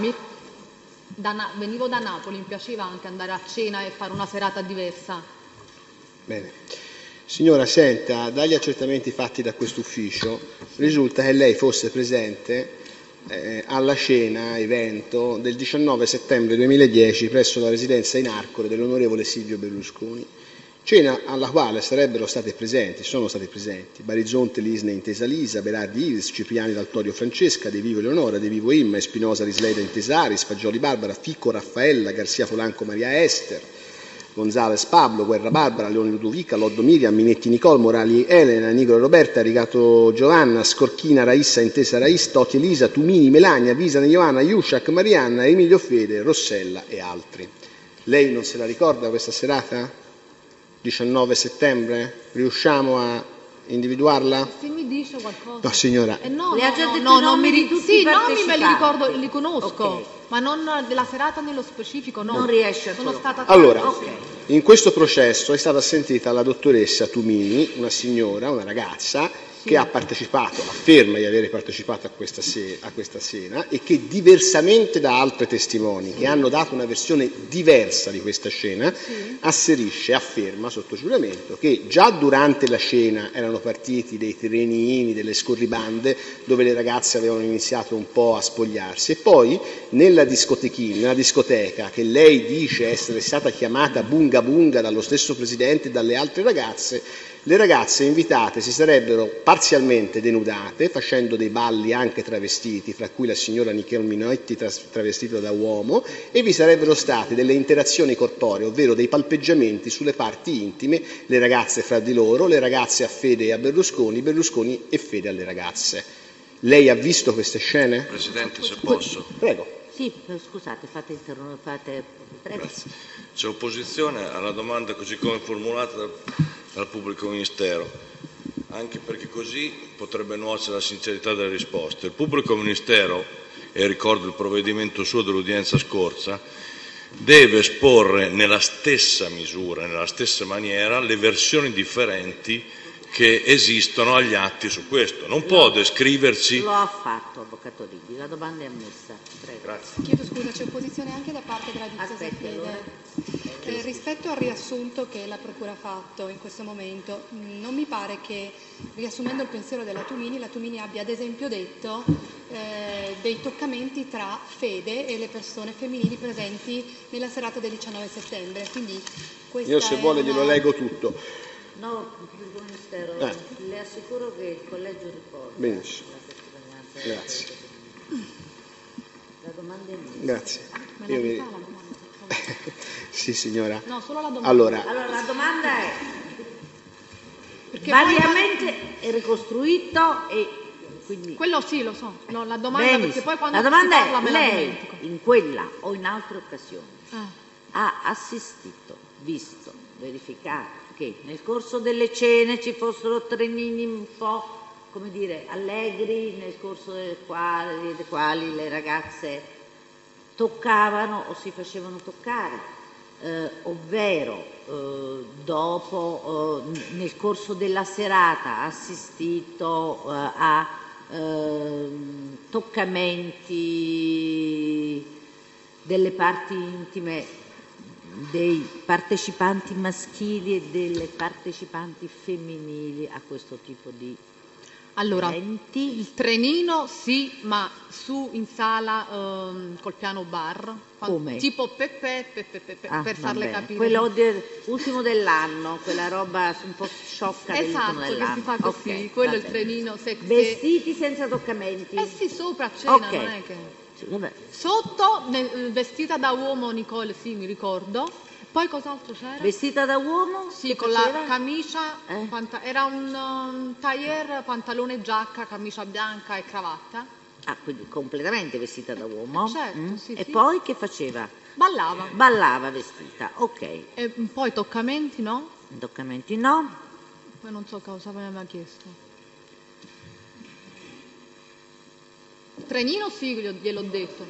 venivo da Napoli, mi piaceva anche andare a cena e fare una serata diversa. Bene. Signora, senta, dagli accertamenti fatti da questo ufficio risulta che lei fosse presente alla cena evento del 19 settembre 2010 presso la residenza in Arcore dell'onorevole Silvio Berlusconi, cena alla quale sono stati presenti Barizonte Lisne Intesa Lisa, Berardi Iris, Cipriani Daltorio Francesca, De Vivo Eleonora, De Vivo Imma, Espinosa Risleida Intesaris, Fagioli Barbara, Ficco Raffaella, Garzia Folanco Maria Ester, Gonzales Pablo, Guerra Barbara, Leone Ludovica, Loddo Miriam, Minetti Nicole, Morali Elena, Nigro Roberta, Rigato Giovanna, Scorchina Raissa, Intesa Rais, Toti Elisa, Tumini Melania, Visane Ioanna, Iusciac Marianna, Emilio Fede, Rossella e altri. Lei non se la ricorda questa serata? 19 settembre? Riusciamo a individuarla? Se mi dice qualcosa. No, signora. Le ha già detto i nomi di tutti i Sì, i nomi me li partecipanti. ricordo, li conosco, Ok. ma non della serata nello specifico, no. Non riesce a Sono collocare. stata Allora, Ok. in questo processo è stata sentita la dottoressa Tumini, una signora, una ragazza, che ha partecipato, afferma di avere partecipato a questa cena e che diversamente da altri testimoni che hanno dato una versione diversa di questa cena, asserisce, afferma sotto giuramento che già durante la cena erano partiti dei trenini, delle scorribande dove le ragazze avevano iniziato un po' a spogliarsi e poi nella discoteca che lei dice essere stata chiamata Bunga Bunga dallo stesso Presidente e dalle altre ragazze, le ragazze invitate si sarebbero parzialmente denudate, facendo dei balli anche travestiti, fra cui la signora Nicole Minotti travestita da uomo, e vi sarebbero state delle interazioni corporee, ovvero dei palpeggiamenti sulle parti intime, le ragazze fra di loro, le ragazze a Fede e a Berlusconi, Berlusconi e Fede alle ragazze. Lei ha visto queste scene? Presidente, se posso. Prego. Sì, scusate, prego. Grazie. C'è opposizione alla domanda così come formulata dal pubblico ministero, anche perché così potrebbe nuocere alla sincerità delle risposte. Il pubblico ministero, e ricordo il provvedimento suo dell'udienza scorsa, deve esporre nella stessa misura, nella stessa maniera, le versioni differenti che esistono agli atti su questo. Non può descriverci... Lo ha fatto, Avvocato Righi, la domanda è ammessa. Prego. Grazie. Chiedo scusa, c'è opposizione anche da parte della difesa Aspetti, Fede. allora. Rispetto al riassunto che la Procura ha fatto in questo momento, non mi pare che, riassumendo il pensiero della Tumini, la Tumini abbia ad esempio detto dei toccamenti tra Fede e le persone femminili presenti nella serata del 19 settembre. Quindi questa Io se vuole è glielo leggo tutto. No, il pubblico ministero, le assicuro che il collegio riporta Benissimo. la testimonianza. Grazie. La domanda è mia. Grazie. Me la Io rifà vi- la domanda? Sì, signora. No, solo la domanda. Allora, Allora, la domanda è, Perché variamente è ricostruito e quindi... quello sì, lo so. No, la domanda Benissimo. perché poi quando La domanda si parla è, me la lei dimentico. in quella o in altre occasioni Ah. ha assistito, visto, verificato che nel corso delle cene ci fossero trenini un po', come dire, allegri, nel corso dei quali le ragazze toccavano o si facevano toccare, ovvero dopo, nel corso della serata, ha assistito a toccamenti delle parti intime dei partecipanti maschili e delle partecipanti femminili a questo tipo di Allora, eventi? il trenino sì, ma su in sala col piano bar. Come? Tipo Peppe, Ah, per va farle bene. capire. Quello ultimo dell'anno, quella roba un po' sciocca dell'ultimo Esatto, che dell'anno. si fa così, Ok, quello va è il bene. trenino Vestiti senza toccamenti? Eh sì, sopra a cena, Ok. non è che... Sì, vabbè. Sotto, vestita da uomo Nicole, sì, mi ricordo. Poi cos'altro c'era? Vestita da uomo? Sì, Che con faceva? la camicia, Eh? era un tailleur, pantalone e giacca, camicia bianca e cravatta. Ah, quindi completamente vestita da uomo? Certo, sì, E sì. poi che faceva? Ballava. Ballava vestita, ok. E poi toccamenti, no? Toccamenti no? Poi non so cosa mi aveva chiesto. Trenino sì, gliel'ho detto.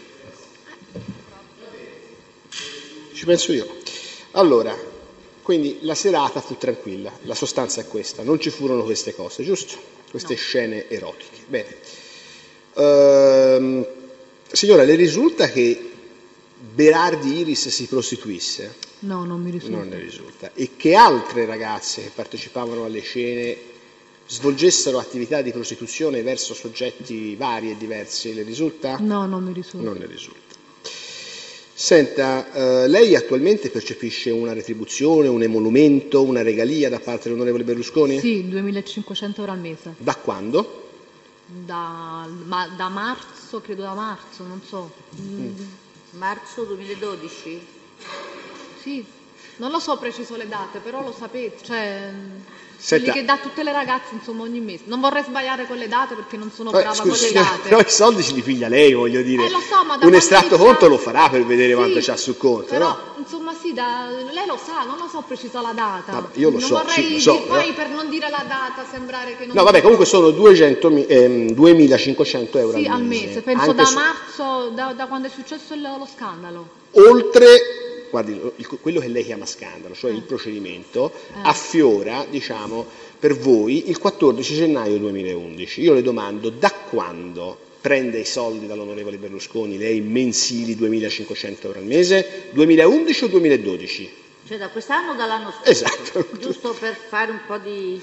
ci penso io. Allora, quindi la serata fu tranquilla, la sostanza è questa, non ci furono queste cose, giusto? Queste scene erotiche. Bene. Signora, le risulta che Berardi Iris si prostituisse? No, non mi risulta. Non ne risulta. E che altre ragazze che partecipavano alle cene svolgessero attività di prostituzione verso soggetti vari e diversi, le risulta? No, non mi risulta. Non ne risulta. Senta, lei attualmente percepisce una retribuzione, un emolumento, una regalia da parte dell'onorevole Berlusconi? Sì, 2.500 euro al mese. Da quando? Da marzo, credo da marzo, non so. Marzo 2012? Sì, non lo so preciso le date, però lo sapete, cioè Senta. quelli che dà tutte le ragazze insomma ogni mese. Non vorrei sbagliare con le date perché non sono brava con Scusi, le date. però i soldi si li piglia lei, voglio dire. Lo so, ma da un quando estratto inizia- conto lo farà per vedere Sì, quanto c'ha sul conto, però, no? insomma sì, lei lo sa, non lo so preciso la data. Vabbè, io lo non so, vorrei sì, lo so, poi però- per non dire la data sembrare che non... No, vabbè, comunque sono 2.500 euro Sì, al mese. penso Anche da su- marzo, da quando è successo lo scandalo. oltre, guardi, quello che lei chiama scandalo, cioè il procedimento, affiora, diciamo, per voi il 14 gennaio 2011. Io le domando da quando prende i soldi dall'onorevole Berlusconi, lei mensili 2.500 euro al mese? 2011 o 2012? Cioè da quest'anno o dall'anno scorso? Esatto. Giusto per fare un po' di...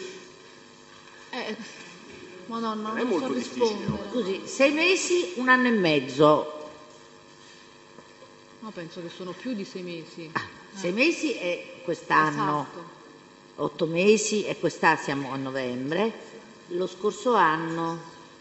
Madonna, è non molto so difficile, rispondere. Scusi, 6 mesi, 1 anno e mezzo. No, penso che sono più di 6 mesi. 6 mesi è quest'anno, Esatto. 8 mesi e quest'anno siamo a novembre. Lo scorso anno...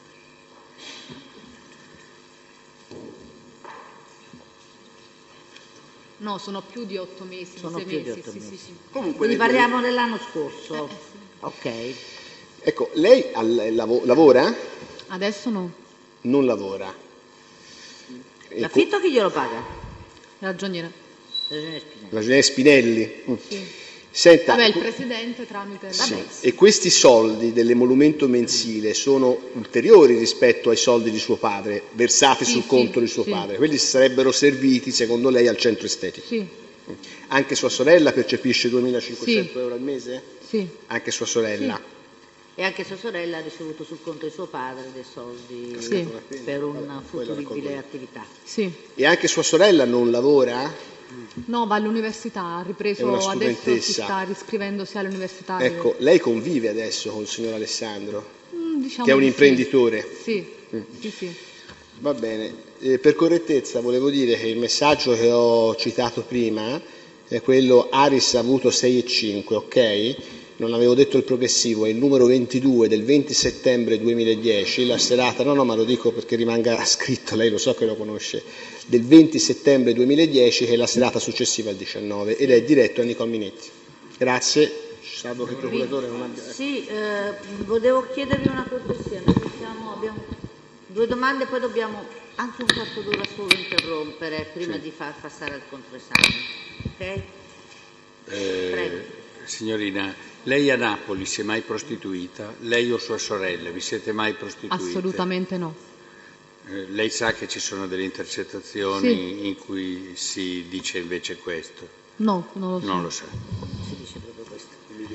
No, sono più di 8 mesi, Sono 6 più di mesi, 8 sì, mesi. sì, sì. Comunque, Quindi parliamo dell'anno scorso. sì. Ok. ecco, lei lavora? Adesso no, Non lavora. E L'affitto chi glielo paga? ragioniere. Ragione Spinelli. Ragioniere Spinelli. Sì. Senta, Vabbè, il presidente tramite... sì, Vabbè. e questi soldi dell'emolumento mensile sono ulteriori rispetto ai soldi di suo padre, versati Sì, sul sì, conto di suo sì. padre. Quelli sarebbero serviti, secondo lei, al centro estetico. Sì, Anche sua sorella percepisce 2.500 Sì. euro al mese? sì. Anche sua sorella? E anche sua sorella ha ricevuto sul conto di suo padre dei soldi Sì. per una Quella futuribile raccolgo. attività. Sì. E anche sua sorella non lavora? No, va all'università, ha È ripreso, una adesso si studentessa. sta riscrivendosi all'università. Ecco, lei convive adesso con il signor Alessandro, Diciamo che è un di imprenditore. Sì, sì, sì. Va bene, per correttezza volevo dire che il messaggio che ho citato prima è quello Aris ha avuto 6,5, ok? non avevo detto il progressivo, è il numero 22 del 20 settembre 2010, la serata, no, ma lo dico perché rimanga scritto, lei lo so che lo conosce, del 20 settembre 2010, che è la serata successiva al 19, ed è diretto a Nicole Minetti. Grazie, salvo che il procuratore non abbia... Sì, volevo chiedervi una cortesia, abbiamo 2 domande, poi dobbiamo anche un quarto d'ora solo interrompere prima di far passare al controesame. Ok? Prego. Signorina, lei a Napoli si è mai prostituita? Lei o sua sorella vi siete mai prostituite? Assolutamente no. Lei sa che ci sono delle intercettazioni Sì. in cui si dice invece questo? No, non lo so. Non lo sa. Si dice proprio questo.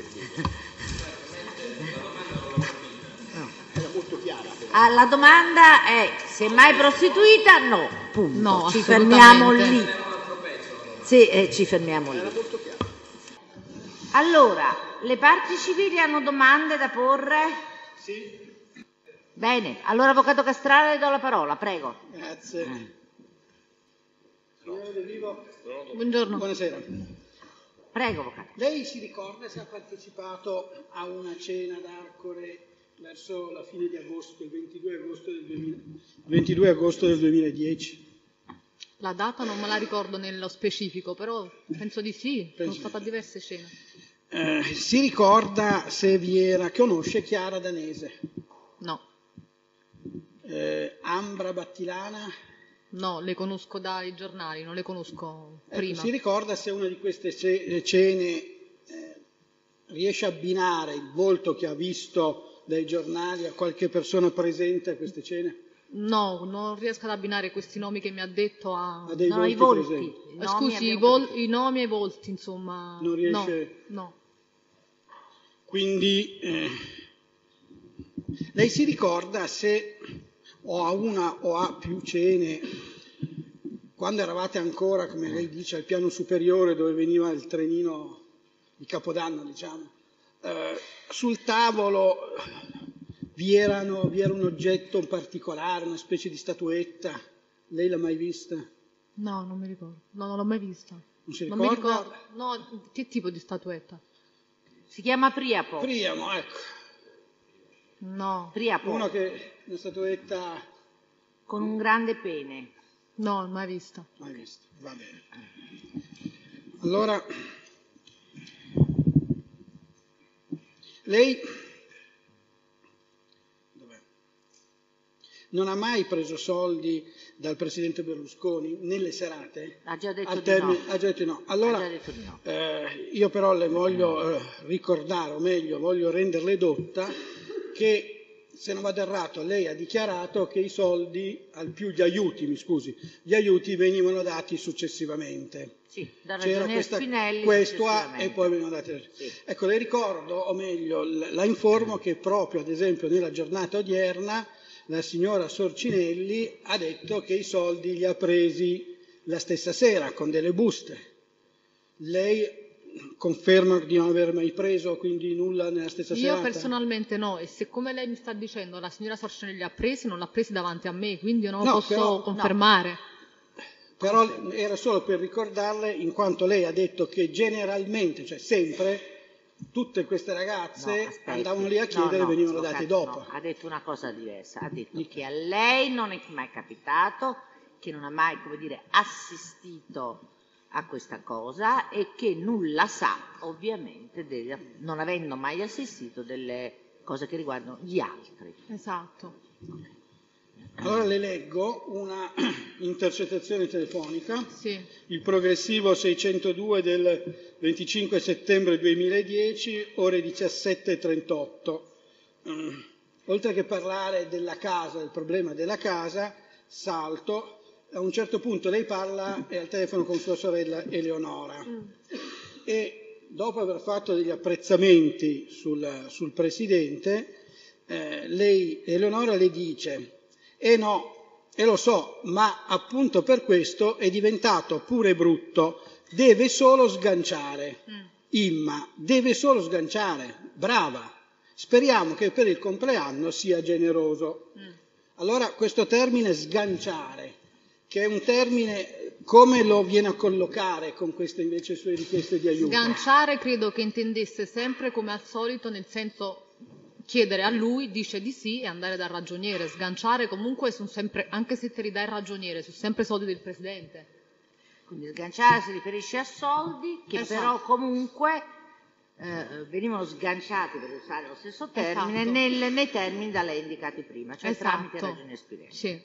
La domanda è: si è mai prostituita? No, punto. No, ci fermiamo assolutamente. lì. Sì, ci fermiamo lì. Allora, le parti civili hanno domande da porre? Sì. Bene, allora Avvocato Castrale le do la parola, prego. Grazie. Signore De Vivo, Buongiorno. buonasera. Prego, Avvocato. Lei si ricorda se ha partecipato a una cena ad Arcore verso la fine di agosto, il 22 agosto del 2010? La data non me la ricordo nello specifico, però penso di sì. Sono Penso stata a diverse cene. Si ricorda se conosce Chiara Danese, No, Ambra Battilana? no, le conosco dai giornali, non le conosco prima. Si ricorda se una di queste cene riesce a abbinare il volto che ha visto dai giornali a qualche persona presente a queste cene? No, non riesco ad abbinare questi nomi che mi ha detto a... Ha dei No, i volti volti. presenti? I nomi Scusi, abbiamo i nomi e i volti, insomma. Non riesce- No. Quindi lei si ricorda se o a una o a più cene, quando eravate ancora, come lei dice, al piano superiore dove veniva il trenino di Capodanno, diciamo, sul tavolo vi era un oggetto particolare, una specie di statuetta? Lei l'ha mai vista? No, non mi ricordo. No, non l'ho mai vista. Non si Non mi ricorda? ricordo. No, che tipo di statuetta? Si chiama Priapo. Priamo, ecco. No, Priapo, Una statuetta con un grande pene. no, mai vista. mai vista. Va bene. Allora, lei dov'è? Non ha mai preso soldi dal presidente Berlusconi nelle serate? Ha già detto Al di no. Ha già detto di no. Allora, Ha già detto di no. io però le voglio ricordare, o meglio, voglio renderle dotta che, se non vado errato, lei ha dichiarato che i soldi, gli aiuti venivano dati successivamente. Sì, da C'era Ragionier Spinelli. questo successivamente. e poi venivano dati. Sì. Ecco, le ricordo, o meglio, la informo che proprio, ad esempio, nella giornata odierna, la signora Sorcinelli ha detto che i soldi li ha presi la stessa sera con delle buste. Lei conferma di non aver mai preso quindi nulla nella stessa Io serata? personalmente no, e siccome lei mi sta dicendo la signora Sorcinelli li ha presi, non l'ha presi davanti a me, quindi io non lo No, posso però- confermare. Però era solo per ricordarle, in quanto lei ha detto che generalmente, cioè sempre, tutte queste ragazze No, aspetti. andavano lì a chiedere e venivano avvocato, date dopo. no, ha detto una cosa diversa. Ha detto che a lei non è mai capitato, che non ha mai, come dire, assistito a questa cosa e che nulla sa, ovviamente, non avendo mai assistito delle cose che riguardano gli altri. Esatto. Allora le leggo una intercettazione telefonica, Sì. il progressivo 602 del 25 settembre 2010, ore 17:38. Oltre che parlare della casa, del problema della casa, salto, a un certo punto lei parla è al telefono con sua sorella Eleonora e dopo aver fatto degli apprezzamenti sul Presidente, Eleonora le dice: no, e lo so, ma appunto per questo è diventato pure brutto, deve solo sganciare. Imma, deve solo sganciare, brava. Speriamo che per il compleanno sia generoso. Allora questo termine sganciare, che è un termine come lo viene a collocare con queste invece sue richieste di aiuto? Sganciare credo che intendesse sempre come al solito, nel senso chiedere a lui, dice di sì e andare dal ragioniere. Sganciare comunque sono sempre, anche se ti ridà il ragioniere, sono sempre soldi del Presidente. Quindi sganciare si riferisce a soldi che Esatto. però comunque venivano sganciati, per usare lo stesso termine, Esatto. nei termini da lei indicati prima, cioè Esatto. tramite ragione Spinelli. Sì.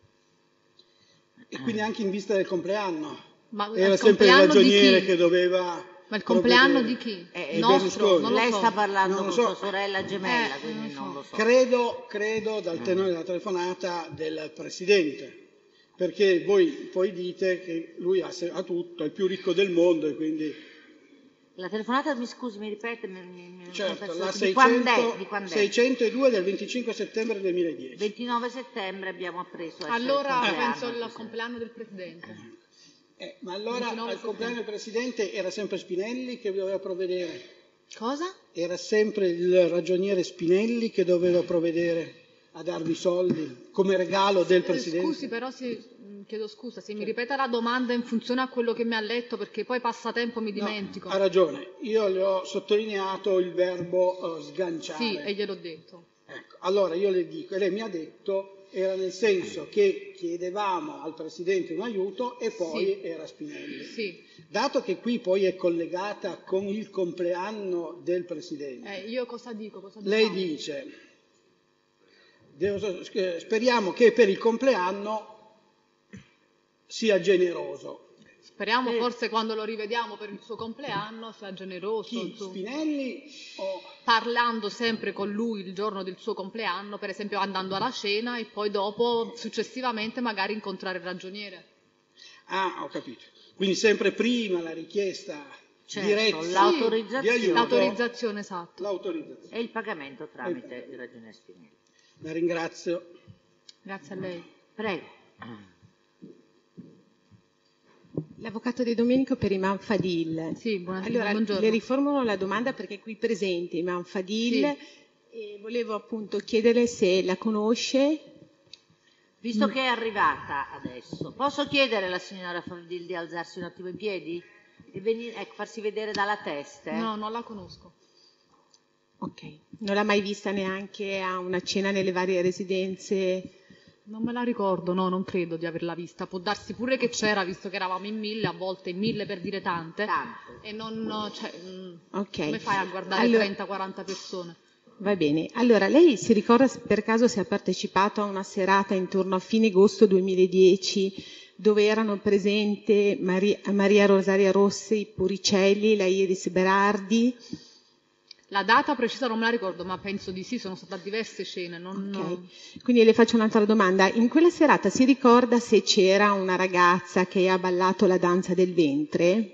E quindi anche in vista del compleanno. Ma Era il sempre il compleanno di ragioniere chi? che doveva... Ma il compleanno provvedere. di chi? Di Nostro? Berlusconi. Non lo Lei so. sta parlando Non lo con so. sua sorella gemella, quindi non non lo so. Credo dal tenore della telefonata del Presidente, perché voi poi dite che lui ha tutto, è il più ricco del mondo e quindi... La telefonata, mi scusi, mi ripete? Certo, la di quando è? 602 del 25 settembre 2010. 29 settembre abbiamo appreso. essere Allora il compleanno penso del al Presidente. compleanno del Presidente. Ma allora 29 al compleanno del Presidente era sempre Spinelli che doveva provvedere? Cosa? Era sempre il ragioniere Spinelli che doveva provvedere a darvi soldi come regalo del Presidente? Scusi, però chiedo scusa, se mi ripeta la domanda in funzione a quello che mi ha letto, perché poi passa tempo e mi dimentico. Ha ragione, io le ho sottolineato il verbo sganciare. Sì, e gliel'ho detto. Ecco, allora io le dico, e lei mi ha detto, era nel senso che chiedevamo al Presidente un aiuto e poi Sì. era Spinelli. Sì. Dato che qui poi è collegata con il compleanno del Presidente, Io cosa dico? Cosa lei diciamo? dice, speriamo che per il compleanno sia generoso. Speriamo forse quando lo rivediamo per il suo compleanno sia generoso. Chi? insomma. Spinelli o... Parlando sempre con lui il giorno del suo compleanno, per esempio andando alla cena e poi dopo, successivamente, magari incontrare il ragioniere. Ah, ho capito. Quindi sempre prima la richiesta Certo, diretta l'autorizzazione. di aiuto. L'autorizzazione, esatto. L'autorizzazione. E il pagamento tramite il ragioniere Spinelli. La ringrazio. Grazie a lei. Prego. L'avvocato De Domenico per Imam Fadil. Sì, Allora, buongiorno. le riformulo la domanda perché è qui presente Imam Fadil e volevo appunto chiederle se la conosce. Visto che è arrivata adesso, posso chiedere alla signora Fadil di alzarsi un attimo in piedi? E farsi vedere dalla testa? No, non la conosco. Ok, non l'ha mai vista neanche a una cena nelle varie residenze? Non me la ricordo, no, non credo di averla vista. Può darsi pure che c'era, visto che eravamo in 1000, a volte in 1000 per dire tante. E non, cioè, Ok. come fai a guardare Allora- 30-40 persone? Va bene, allora lei si ricorda per caso se ha partecipato a una serata intorno a fine agosto 2010 dove erano presenti Maria Rosaria Rossi, Puricelli, la Iris Berardi? La data precisa non me la ricordo, ma penso di sì, sono state diverse cene. Ok, quindi le faccio un'altra domanda. In quella serata si ricorda se c'era una ragazza che ha ballato la danza del ventre?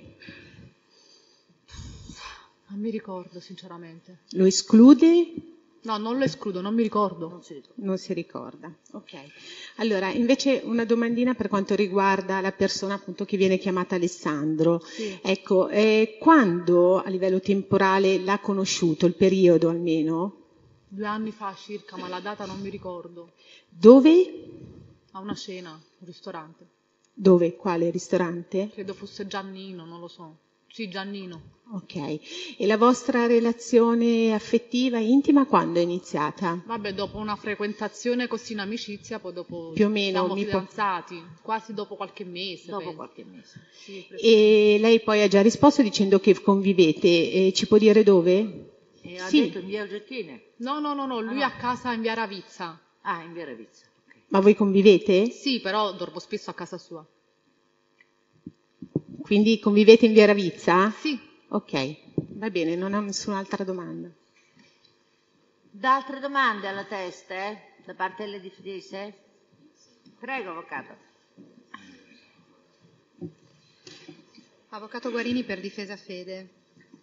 Non mi ricordo, sinceramente. Lo esclude? No, non lo escludo, non mi ricordo. Non si ricorda. Ok. Allora, invece una domandina per quanto riguarda la persona appunto che viene chiamata Alessandro. Sì. Ecco, quando a livello temporale l'ha conosciuto, il periodo almeno? 2 anni fa circa, ma la data non mi ricordo. Dove? A una cena, un ristorante. Dove? Quale ristorante? Credo fosse Giannino, non lo so. Sì, Giannino. Ok. E la vostra relazione affettiva intima quando è iniziata? Vabbè, dopo una frequentazione così in amicizia, poi dopo Più o meno, siamo mi può- fidanzati, quasi dopo qualche mese. Dopo penso. qualche mese. Sì, E lei poi ha già risposto dicendo che convivete. Ci può dire dove? E ha Sì. detto in via Oggettine? No, lui a casa in via Ravizza. Ah, in via Ravizza. ok. Ma voi convivete? Sì, però dormo spesso a casa sua. Quindi convivete in via Ravizza? Sì. Ok, va bene, non ho nessun'altra domanda. Da altre domande alla testa, da parte delle difese? Prego, avvocato. Avvocato Guarini per Difesa Fede.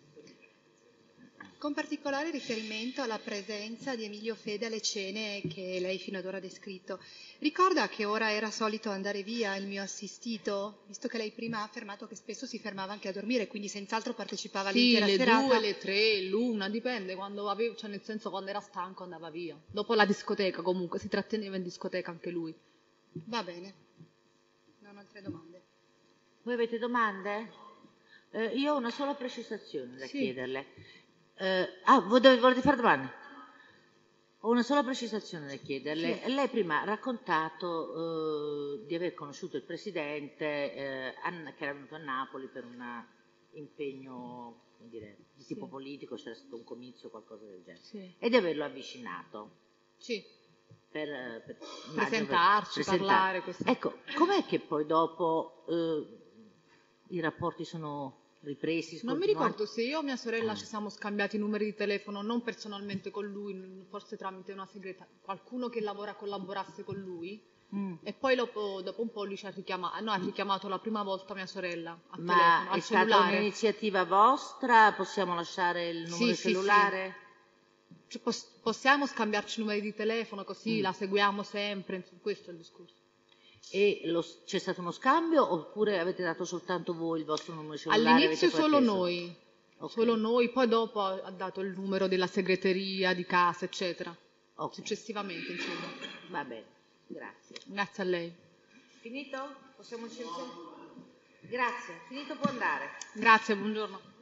Con particolare riferimento alla presenza di Emilio Fede alle cene che lei fino ad ora ha descritto. Ricorda a che ora era solito andare via il mio assistito? Visto che lei prima ha affermato che spesso si fermava anche a dormire, quindi senz'altro partecipava Sì, all'intera le serata. 2, le 3, l'1, dipende, quando avevo, cioè nel senso quando era stanco andava via. Dopo la discoteca comunque, si tratteneva in discoteca anche lui. Va bene, non ho altre domande. Voi avete domande? Io ho una sola precisazione da chiederle. Voi volete fare domande? Ho una sola precisazione da chiederle. Sì. Lei prima ha raccontato di aver conosciuto il Presidente che era venuto a Napoli per un impegno, come dire, di tipo politico, c'era stato un comizio o qualcosa del genere, e di averlo avvicinato. Sì. Per Presentarci, parlare. Così. Ecco, com'è che poi dopo i rapporti sono ripresi? Non mi ricordo se io o mia sorella ci siamo scambiati i numeri di telefono, non personalmente con lui, forse tramite una segretaria, qualcuno che collaborasse con lui. E poi dopo un po' lui ci ha richiamato, ha richiamato la prima volta mia sorella a telefono, al è stata cellulare. un'iniziativa vostra? Possiamo lasciare il numero cellulare? Sì. Possiamo scambiarci numeri di telefono così la seguiamo sempre, questo è il discorso. E c'è stato uno scambio oppure avete dato soltanto voi il vostro numero cellulare? All'inizio solo noi, solo noi, poi dopo ha dato il numero della segreteria, di casa, eccetera. Successivamente, insomma. Va bene, grazie. Grazie a lei. Finito? Possiamo licenziare? Grazie, finito, può andare. Grazie, buongiorno.